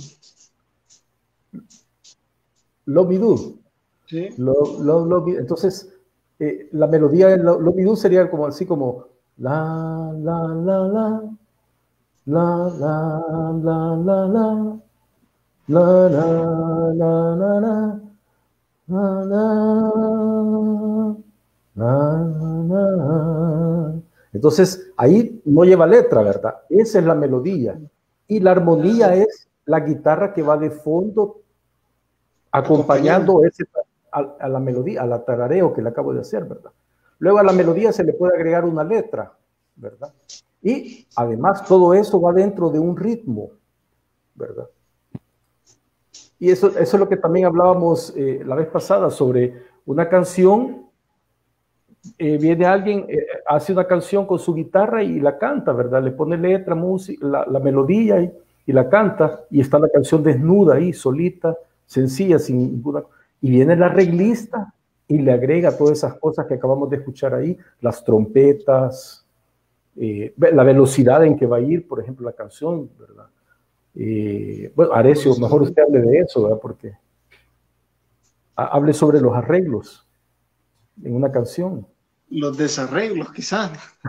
Love Me Do. Sí. Love Me- Entonces, la melodía de Love Me Do sería como así como la, la, la, la, la, la, la, la, la, la, la, la, la, la. Na, na, na, na. Entonces, ahí no lleva letra, ¿verdad? Esa es la melodía. Y la armonía es la guitarra que va de fondo acompañando a la melodía, a la tarareo que le acabo de hacer, ¿verdad? Luego a la melodía se le puede agregar una letra, ¿verdad? Y además todo eso va dentro de un ritmo, ¿verdad? Y eso es lo que también hablábamos la vez pasada sobre una canción. Viene alguien, hace una canción con su guitarra y la canta, ¿verdad? Le pone letra, música, la melodía y la canta, y está la canción desnuda ahí, solita, sencilla, sin ninguna. Y viene el arreglista y le agrega todas esas cosas que acabamos de escuchar ahí, las trompetas, la velocidad en que va a ir, por ejemplo, la canción, ¿verdad? Bueno, Arecio, mejor usted hable de eso, ¿verdad? Porque hable sobre los arreglos en una canción. Los desarreglos, quizás.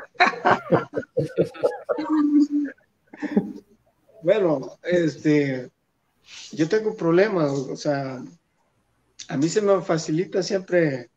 Bueno, yo tengo problemas, o sea, a mí se me facilita siempre,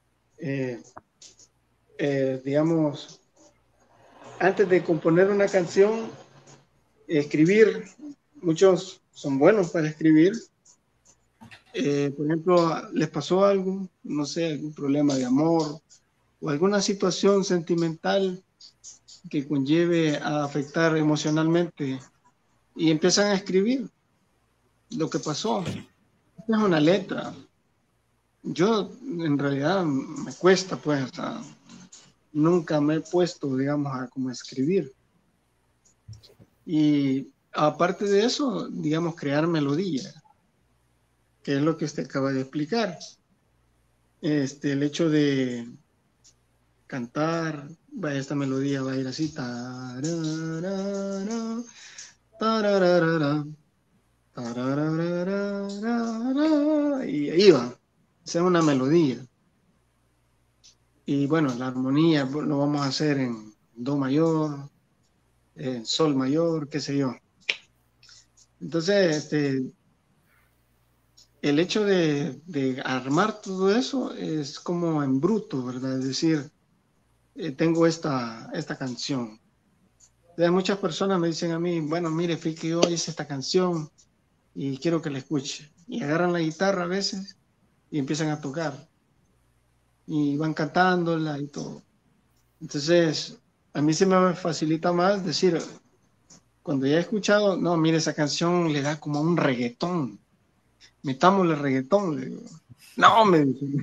digamos, antes de componer una canción, escribir. Muchos son buenos para escribir. Por ejemplo, les pasó algo, no sé, algún problema de amor o alguna situación sentimental que conlleve a afectar emocionalmente y empiezan a escribir lo que pasó. Es una letra. Yo en realidad me cuesta, pues, o sea, nunca me he puesto, digamos, a como escribir. Y aparte de eso, digamos, crear melodía, que es lo que usted acaba de explicar. El hecho de cantar. Vaya, esta melodía va a ir así. Tararara, tararara, tararara, y ahí va. Esa es una melodía. Y bueno, la armonía lo vamos a hacer en do mayor, en sol mayor, qué sé yo. Entonces, el hecho de armar todo eso es como en bruto, ¿verdad? Es decir, tengo esta canción. Entonces, muchas personas me dicen a mí, bueno, mire, fíjate que yo hice esta canción y quiero que la escuche. Y agarran la guitarra a veces y empiezan a tocar. Y van cantándola y todo. Entonces, a mí se me facilita más decir, cuando ya he escuchado, no, mire, esa canción le da como un reggaetón. Metámosle reggaetón, le digo. No, me dicen.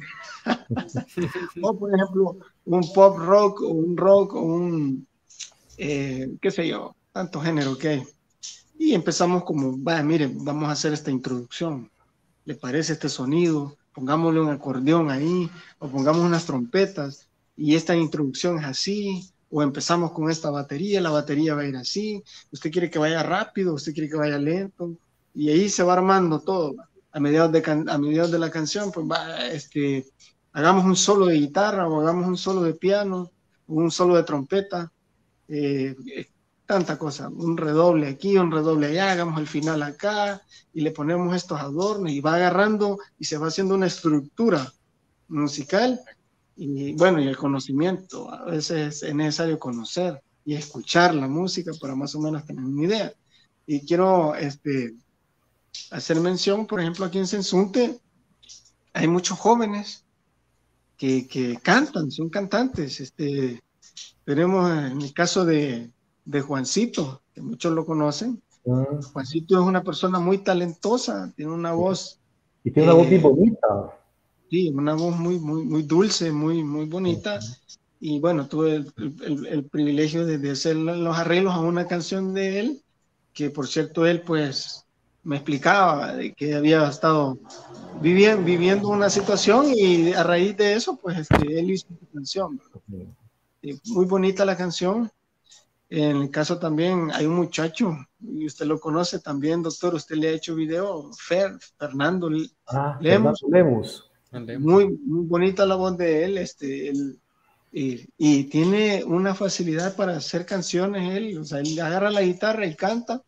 O, por ejemplo, un pop rock, o un rock, o un, qué sé yo, tanto género que hay. Y empezamos como, vaya, mire, vamos a hacer esta introducción. ¿Le parece este sonido? Pongámosle un acordeón ahí, o pongamos unas trompetas, y esta introducción es así, o empezamos con esta batería, la batería va a ir así, usted quiere que vaya rápido, usted quiere que vaya lento, y ahí se va armando todo. A mediados de la canción, pues va, hagamos un solo de guitarra, o hagamos un solo de piano, o un solo de trompeta, tanta cosa, un redoble aquí, un redoble allá, hagamos el final acá, y le ponemos estos adornos, y va agarrando, y se va haciendo una estructura musical, y bueno, y el conocimiento, a veces es necesario conocer y escuchar la música para más o menos tener una idea. Y quiero hacer mención, por ejemplo, aquí en Sensunte, hay muchos jóvenes que cantan, son cantantes. Tenemos en el caso de Juancito, que muchos lo conocen. Juancito es una persona muy talentosa, tiene una voz. Y tiene una voz bien bonita. Sí, una voz muy, muy, muy dulce, muy, muy bonita. Y bueno, tuve el privilegio de hacer los arreglos a una canción de él, que por cierto él pues me explicaba de que había estado viviendo una situación y a raíz de eso pues él hizo una canción. Muy bonita la canción. En el caso también hay un muchacho, y usted lo conoce también, doctor, usted le ha hecho video, Fernando Lemos. Muy, muy bonita la voz de él, y tiene una facilidad para hacer canciones él, o sea, él agarra la guitarra y canta,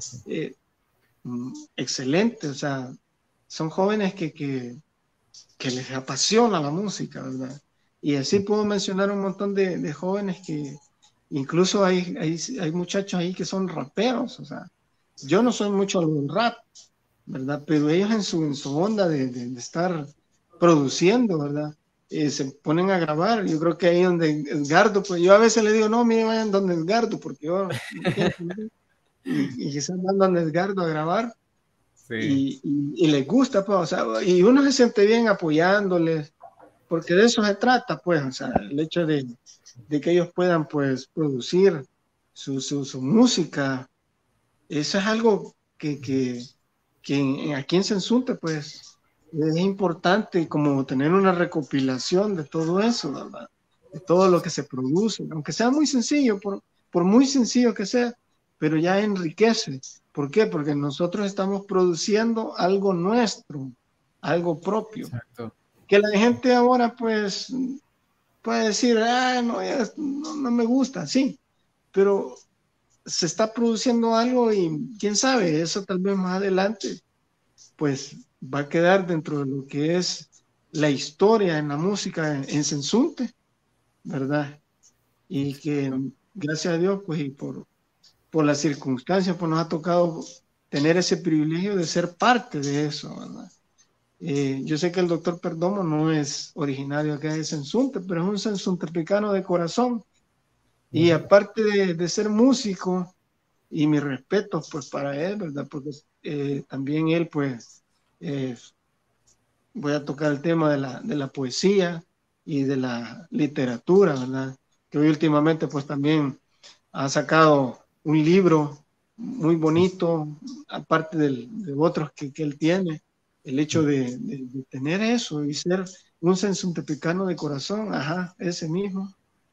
excelente, o sea, son jóvenes que les apasiona la música, ¿verdad? Y así puedo mencionar un montón de jóvenes que incluso hay muchachos ahí que son raperos, o sea, yo no soy mucho del rap, ¿verdad? Pero ellos en su onda de estar produciendo, ¿verdad? Se ponen a grabar. Yo creo que ahí donde Edgardo, pues yo a veces le digo, no, miren, vayan donde Edgardo, porque yo y que están dando donde Edgardo a grabar. Sí. Y les gusta, pues, o sea, y uno se siente bien apoyándoles, porque de eso se trata, pues, o sea, el hecho de que ellos puedan, pues, producir su música, eso es algo que aquí en Sensunte, pues, es importante como tener una recopilación de todo eso, ¿verdad? De todo lo que se produce, aunque sea muy sencillo, por muy sencillo que sea, pero ya enriquece. ¿Por qué? Porque nosotros estamos produciendo algo nuestro, algo propio. Exacto. Que la gente ahora, pues, puede decir, no me gusta, sí, pero se está produciendo algo y quién sabe, eso tal vez más adelante, pues va a quedar dentro de lo que es la historia en la música en Sensunte, ¿verdad? Y que gracias a Dios, pues, y por las circunstancias, pues nos ha tocado tener ese privilegio de ser parte de eso, ¿verdad? Yo sé que el doctor Perdomo no es originario acá de Sensunte, pero es un sensuntepecano de corazón. Y aparte de ser músico, y mis respetos pues para él, ¿verdad? Porque también él pues voy a tocar el tema de la poesía y de la literatura, ¿verdad? Que hoy últimamente pues también ha sacado un libro muy bonito, aparte de otros que él tiene. El hecho de tener eso y ser un sensuntepecano de corazón, ajá, ese mismo,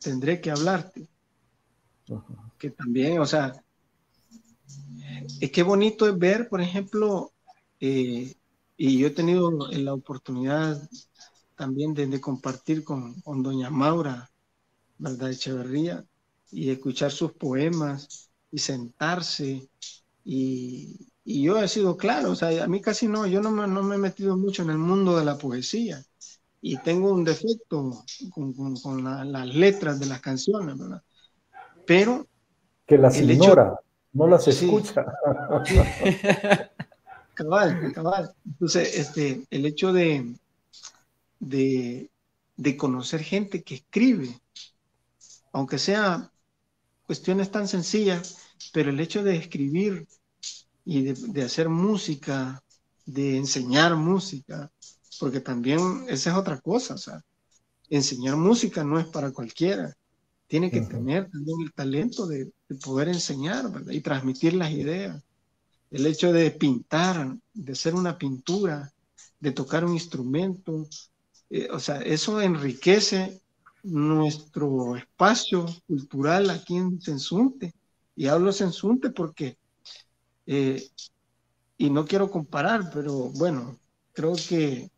tendré que hablarte. Que también, o sea, qué bonito es ver, por ejemplo, y yo he tenido la oportunidad también de compartir con doña Maura, ¿verdad? Echeverría, y escuchar sus poemas y sentarse. Y yo he sido claro, o sea, a mí casi no, yo no me he metido mucho en el mundo de la poesía. Y tengo un defecto con las letras de las canciones, ¿verdad? Pero Que las el ignora, no las sí, escucha. cabal. Entonces, el hecho de conocer gente que escribe, aunque sea cuestiones tan sencillas, pero el hecho de escribir y de hacer música, de enseñar música, porque también esa es otra cosa, o sea, enseñar música no es para cualquiera, tiene que tener también el talento de poder enseñar, ¿verdad? Y transmitir las ideas. El hecho de pintar, de hacer una pintura, de tocar un instrumento, o sea, eso enriquece nuestro espacio cultural aquí en Sensunte. Y hablo Sensunte porque, y no quiero comparar, pero bueno, creo que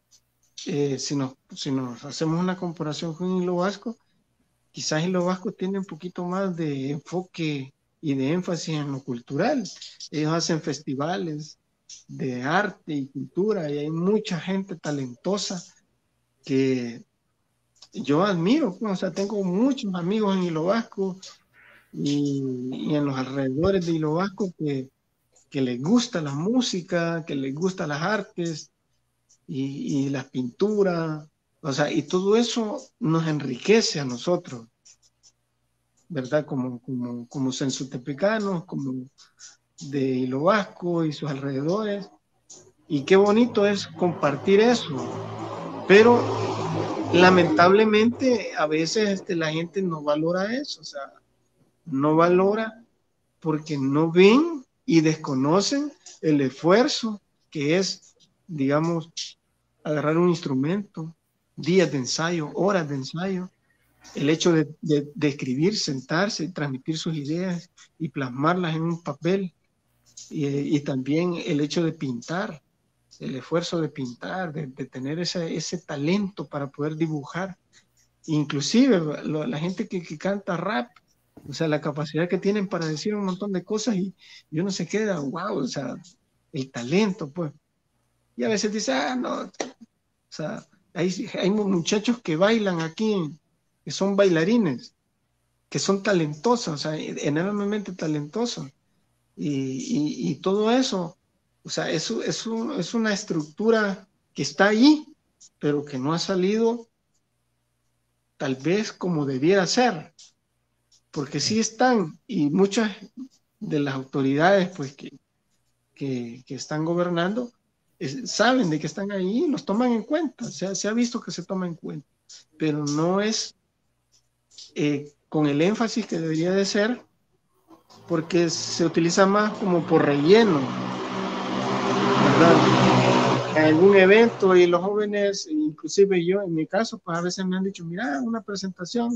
si nos hacemos una comparación con Hilo Vasco, quizás Hilo Vasco tiene un poquito más de enfoque y de énfasis en lo cultural. Ellos hacen festivales de arte y cultura y hay mucha gente talentosa que yo admiro, o sea, tengo muchos amigos en Hilo Vasco y en los alrededores de Hilo Vasco que les gusta la música, que les gustan las artes y las pinturas, o sea, y todo eso nos enriquece a nosotros, ¿verdad? Como sensutepecanos, como de Hilo Vasco y sus alrededores, y qué bonito es compartir eso, pero lamentablemente a veces la gente no valora eso, o sea, no valora porque no ven y desconocen el esfuerzo que es, digamos, agarrar un instrumento, días de ensayo, horas de ensayo, el hecho de escribir, sentarse, transmitir sus ideas y plasmarlas en un papel, y también el hecho de pintar, el esfuerzo de pintar, de tener ese talento para poder dibujar. Inclusive la gente que canta rap, o sea, la capacidad que tienen para decir un montón de cosas y uno se queda, wow, o sea, el talento, pues. Y a veces dice, no, o sea, hay muchachos que bailan aquí, que son bailarines, que son talentosos, o sea, enormemente talentosos. Y todo eso, o sea, eso es una estructura que está ahí, pero que no ha salido tal vez como debiera ser, porque sí están, y muchas de las autoridades pues que están gobernando saben de que están ahí, los toman en cuenta, se ha visto que se toma en cuenta, pero no es con el énfasis que debería de ser, porque se utiliza más como por relleno, ¿verdad? En algún evento y los jóvenes, inclusive yo en mi caso, pues a veces me han dicho, mira, una presentación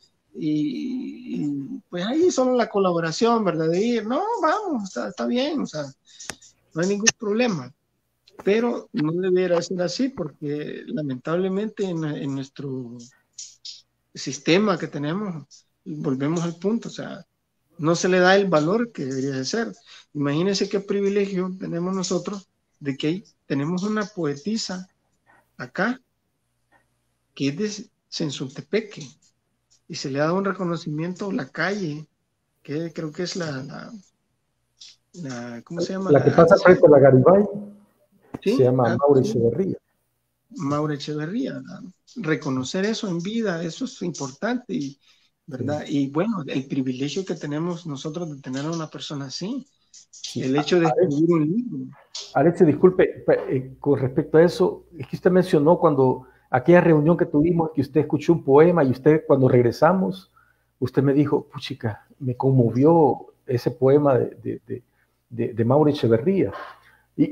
y pues ahí solo la colaboración, ¿verdad? De ir, no, vamos, está bien, o sea, no hay ningún problema, pero no debería ser así porque lamentablemente en nuestro sistema que tenemos, volvemos al punto, o sea, no se le da el valor que debería de ser. Imagínense qué privilegio tenemos nosotros de que tenemos una poetisa acá que es de Sensuntepeque y se le ha dado un reconocimiento a la calle, que creo que es ¿cómo se llama? La que pasa frente a la Garibay, ¿sí? Se llama Maura Echeverría. Maura Echeverría, ¿verdad? Reconocer eso en vida, eso es importante, ¿verdad? Sí. Y bueno, el privilegio que tenemos nosotros de tener a una persona así, sí. El hecho de escribir un libro. Alexe, disculpe, con respecto a eso, es que usted mencionó cuando aquella reunión que tuvimos, que usted escuchó un poema y usted cuando regresamos, usted me dijo, puchica, me conmovió ese poema de Maura Echeverría.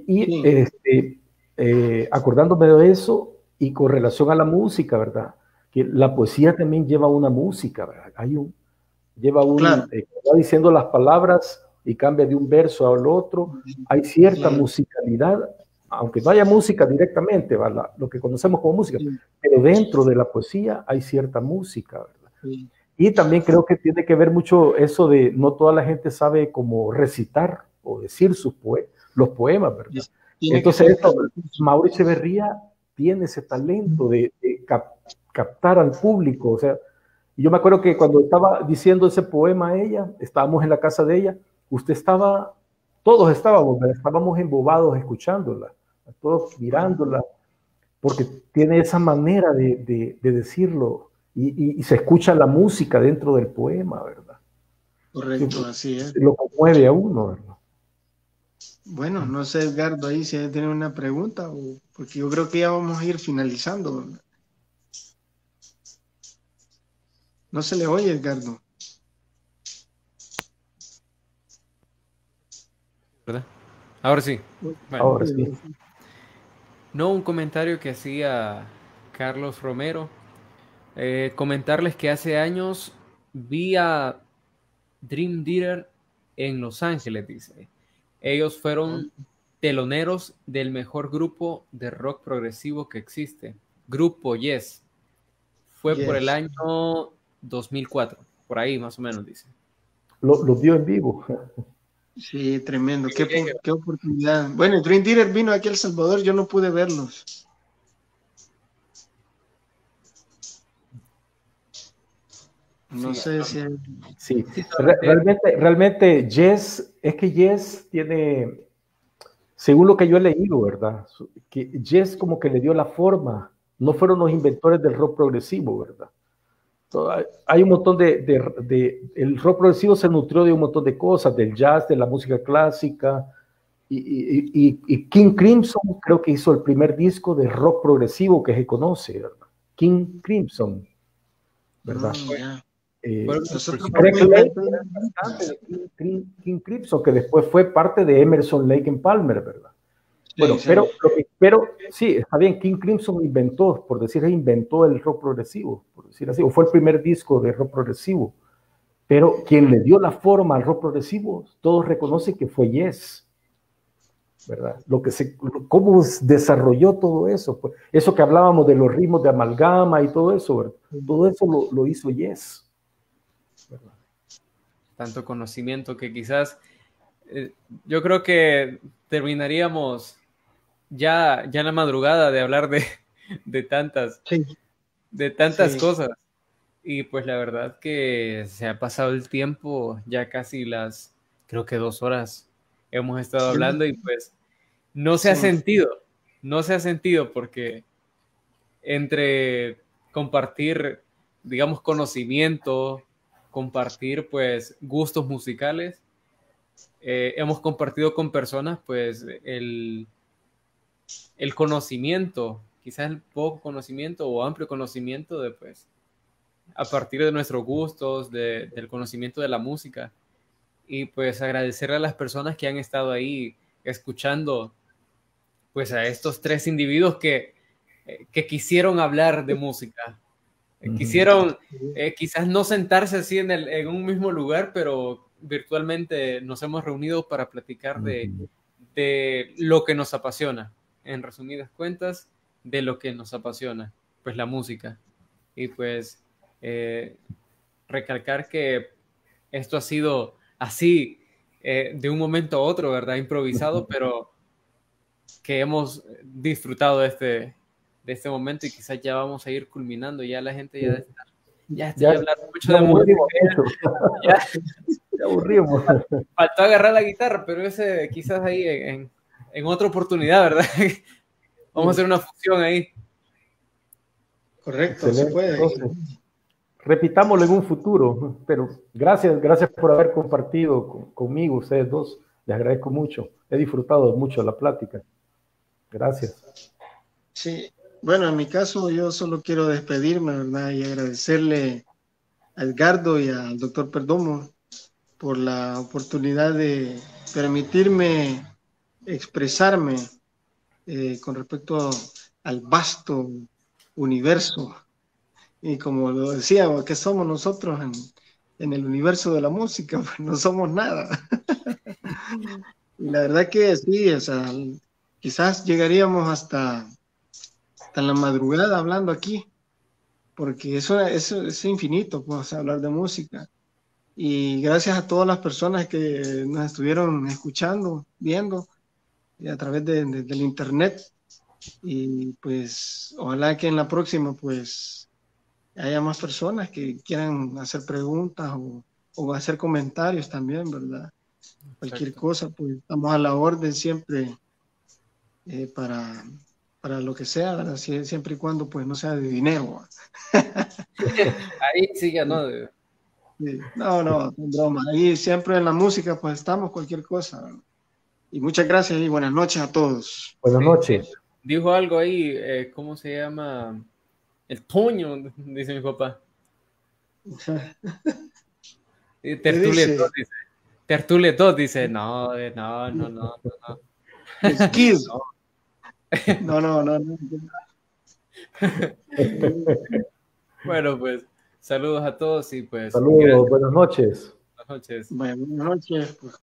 Y sí. Acordándome de eso y con relación a la música, ¿verdad? que la poesía también lleva una música, ¿verdad? Lleva Claro. Va diciendo las palabras y cambia de un verso al otro. Hay cierta Claro. musicalidad, aunque no haya música directamente, ¿verdad? Lo que conocemos como música, Sí, pero dentro de la poesía hay cierta música, ¿verdad? sí. Y también creo que tiene que ver mucho eso de no toda la gente sabe cómo recitar o decir los poemas, ¿verdad? Tiene que Entonces, ser esto, talentoso. Mauricio Echeverría tiene ese talento de captar al público. O sea, yo me acuerdo que cuando estaba diciendo ese poema a ella, estábamos en la casa de ella, todos estábamos, ¿verdad? Estábamos embobados escuchándola, todos mirándola, porque tiene esa manera de decirlo y se escucha la música dentro del poema, ¿verdad? Correcto, así es. Lo conmueve a uno, ¿verdad? Bueno, no sé, Edgardo, ahí si tiene una pregunta, porque yo creo que ya vamos a ir finalizando, ¿verdad? No se le oye, Edgardo. ¿Verdad? Ahora sí. Bueno, Ahora sí. no, un comentario que hacía Carlos Romero. Comentarles que hace años vi a Dream Theater en Los Ángeles, dice. Ellos fueron teloneros del mejor grupo de rock progresivo que existe, Grupo Yes. Fue por el Yes. año 2004, por ahí más o menos, dice. Lo vio en vivo. Sí, tremendo. Qué oportunidad. Bueno, Dream Theater vino aquí a El Salvador, yo no pude verlos. No sé si... Sí, realmente Yes tiene, según lo que yo he leído, ¿verdad? Que Yes como que le dio la forma, no fueron los inventores del rock progresivo, ¿verdad? Hay un montón el rock progresivo se nutrió de un montón de cosas, del jazz, de la música clásica, y King Crimson creo que hizo el primer disco de rock progresivo que se conoce, ¿verdad? King Crimson, ¿verdad? Ya. Nosotros Greg Lake era el cantante de King Crimson, que después fue parte de Emerson, Lake and Palmer, ¿verdad? Bueno, Sí. pero sí, está bien, King Crimson inventó el rock progresivo, por decir así, o fue el primer disco de rock progresivo, pero quien le dio la forma al rock progresivo, todos reconocen que fue Yes, ¿verdad? Cómo desarrolló todo eso, pues, eso que hablábamos de los ritmos de amalgama y todo eso, ¿verdad? Todo eso lo hizo Yes. ¿Verdad? Tanto conocimiento que quizás yo creo que terminaríamos ya en la madrugada de hablar de tantas cosas. Y pues la verdad que se ha pasado el tiempo, ya casi creo que 2 horas hemos estado hablando y pues no se ha sentido porque entre compartir, digamos, conocimiento, compartir pues gustos musicales, hemos compartido con personas pues el conocimiento, quizás el poco conocimiento o amplio conocimiento de pues a partir de nuestros gustos, del conocimiento de la música y pues agradecerle a las personas que han estado ahí escuchando pues a estos 3 individuos que quisieron hablar de música. Quisieron quizás no sentarse así en un mismo lugar, pero virtualmente nos hemos reunido para platicar de lo que nos apasiona. En resumidas cuentas, de lo que nos apasiona, pues la música. Y pues recalcar que esto ha sido así de un momento a otro, ¿verdad? Improvisado, pero que hemos disfrutado de este momento y quizás ya vamos a ir culminando, ya la gente ya está hablando mucho de música. Ya aburrimos. Faltó agarrar la guitarra, pero ese quizás ahí en otra oportunidad, ¿verdad? Vamos a hacer una fusión ahí. Correcto, excelente. se puede. Entonces, repitámoslo en un futuro, pero gracias por haber compartido conmigo, ustedes dos. Les agradezco mucho. He disfrutado mucho la plática. Gracias. Sí, bueno, en mi caso yo solo quiero despedirme, ¿verdad? Y agradecerle a Edgardo y al doctor Perdomo por la oportunidad de permitirme expresarme con respecto al vasto universo Y como lo decía, ¿qué somos nosotros en el universo de la música? Pues no somos nada. Y la verdad que sí, o sea, quizás llegaríamos hasta la madrugada hablando aquí, porque eso es infinito, pues, o sea, hablar de música. Y gracias a todas las personas que nos estuvieron escuchando, viendo a través del internet. Y pues ojalá que en la próxima pues haya más personas que quieran hacer preguntas o hacer comentarios también, ¿verdad? Cualquier Exacto. cosa, pues estamos a la orden siempre para lo que sea, ¿verdad? Siempre y cuando pues no sea de dinero. Ahí sí ya no. Sí. No, broma. Ahí siempre en la música pues estamos cualquier cosa, ¿verdad? Y muchas gracias y buenas noches a todos. Buenas Sí, noches. dijo algo ahí, ¿cómo se llama? El puño, dice mi papá. Y ¿Qué Tertulia 2 dice? dice. Tertulia 2 dice, no, no. Skis. No. Bueno, pues saludos a todos y pues Saludos, buenas noches. buenas noches. Buenas noches. Pues.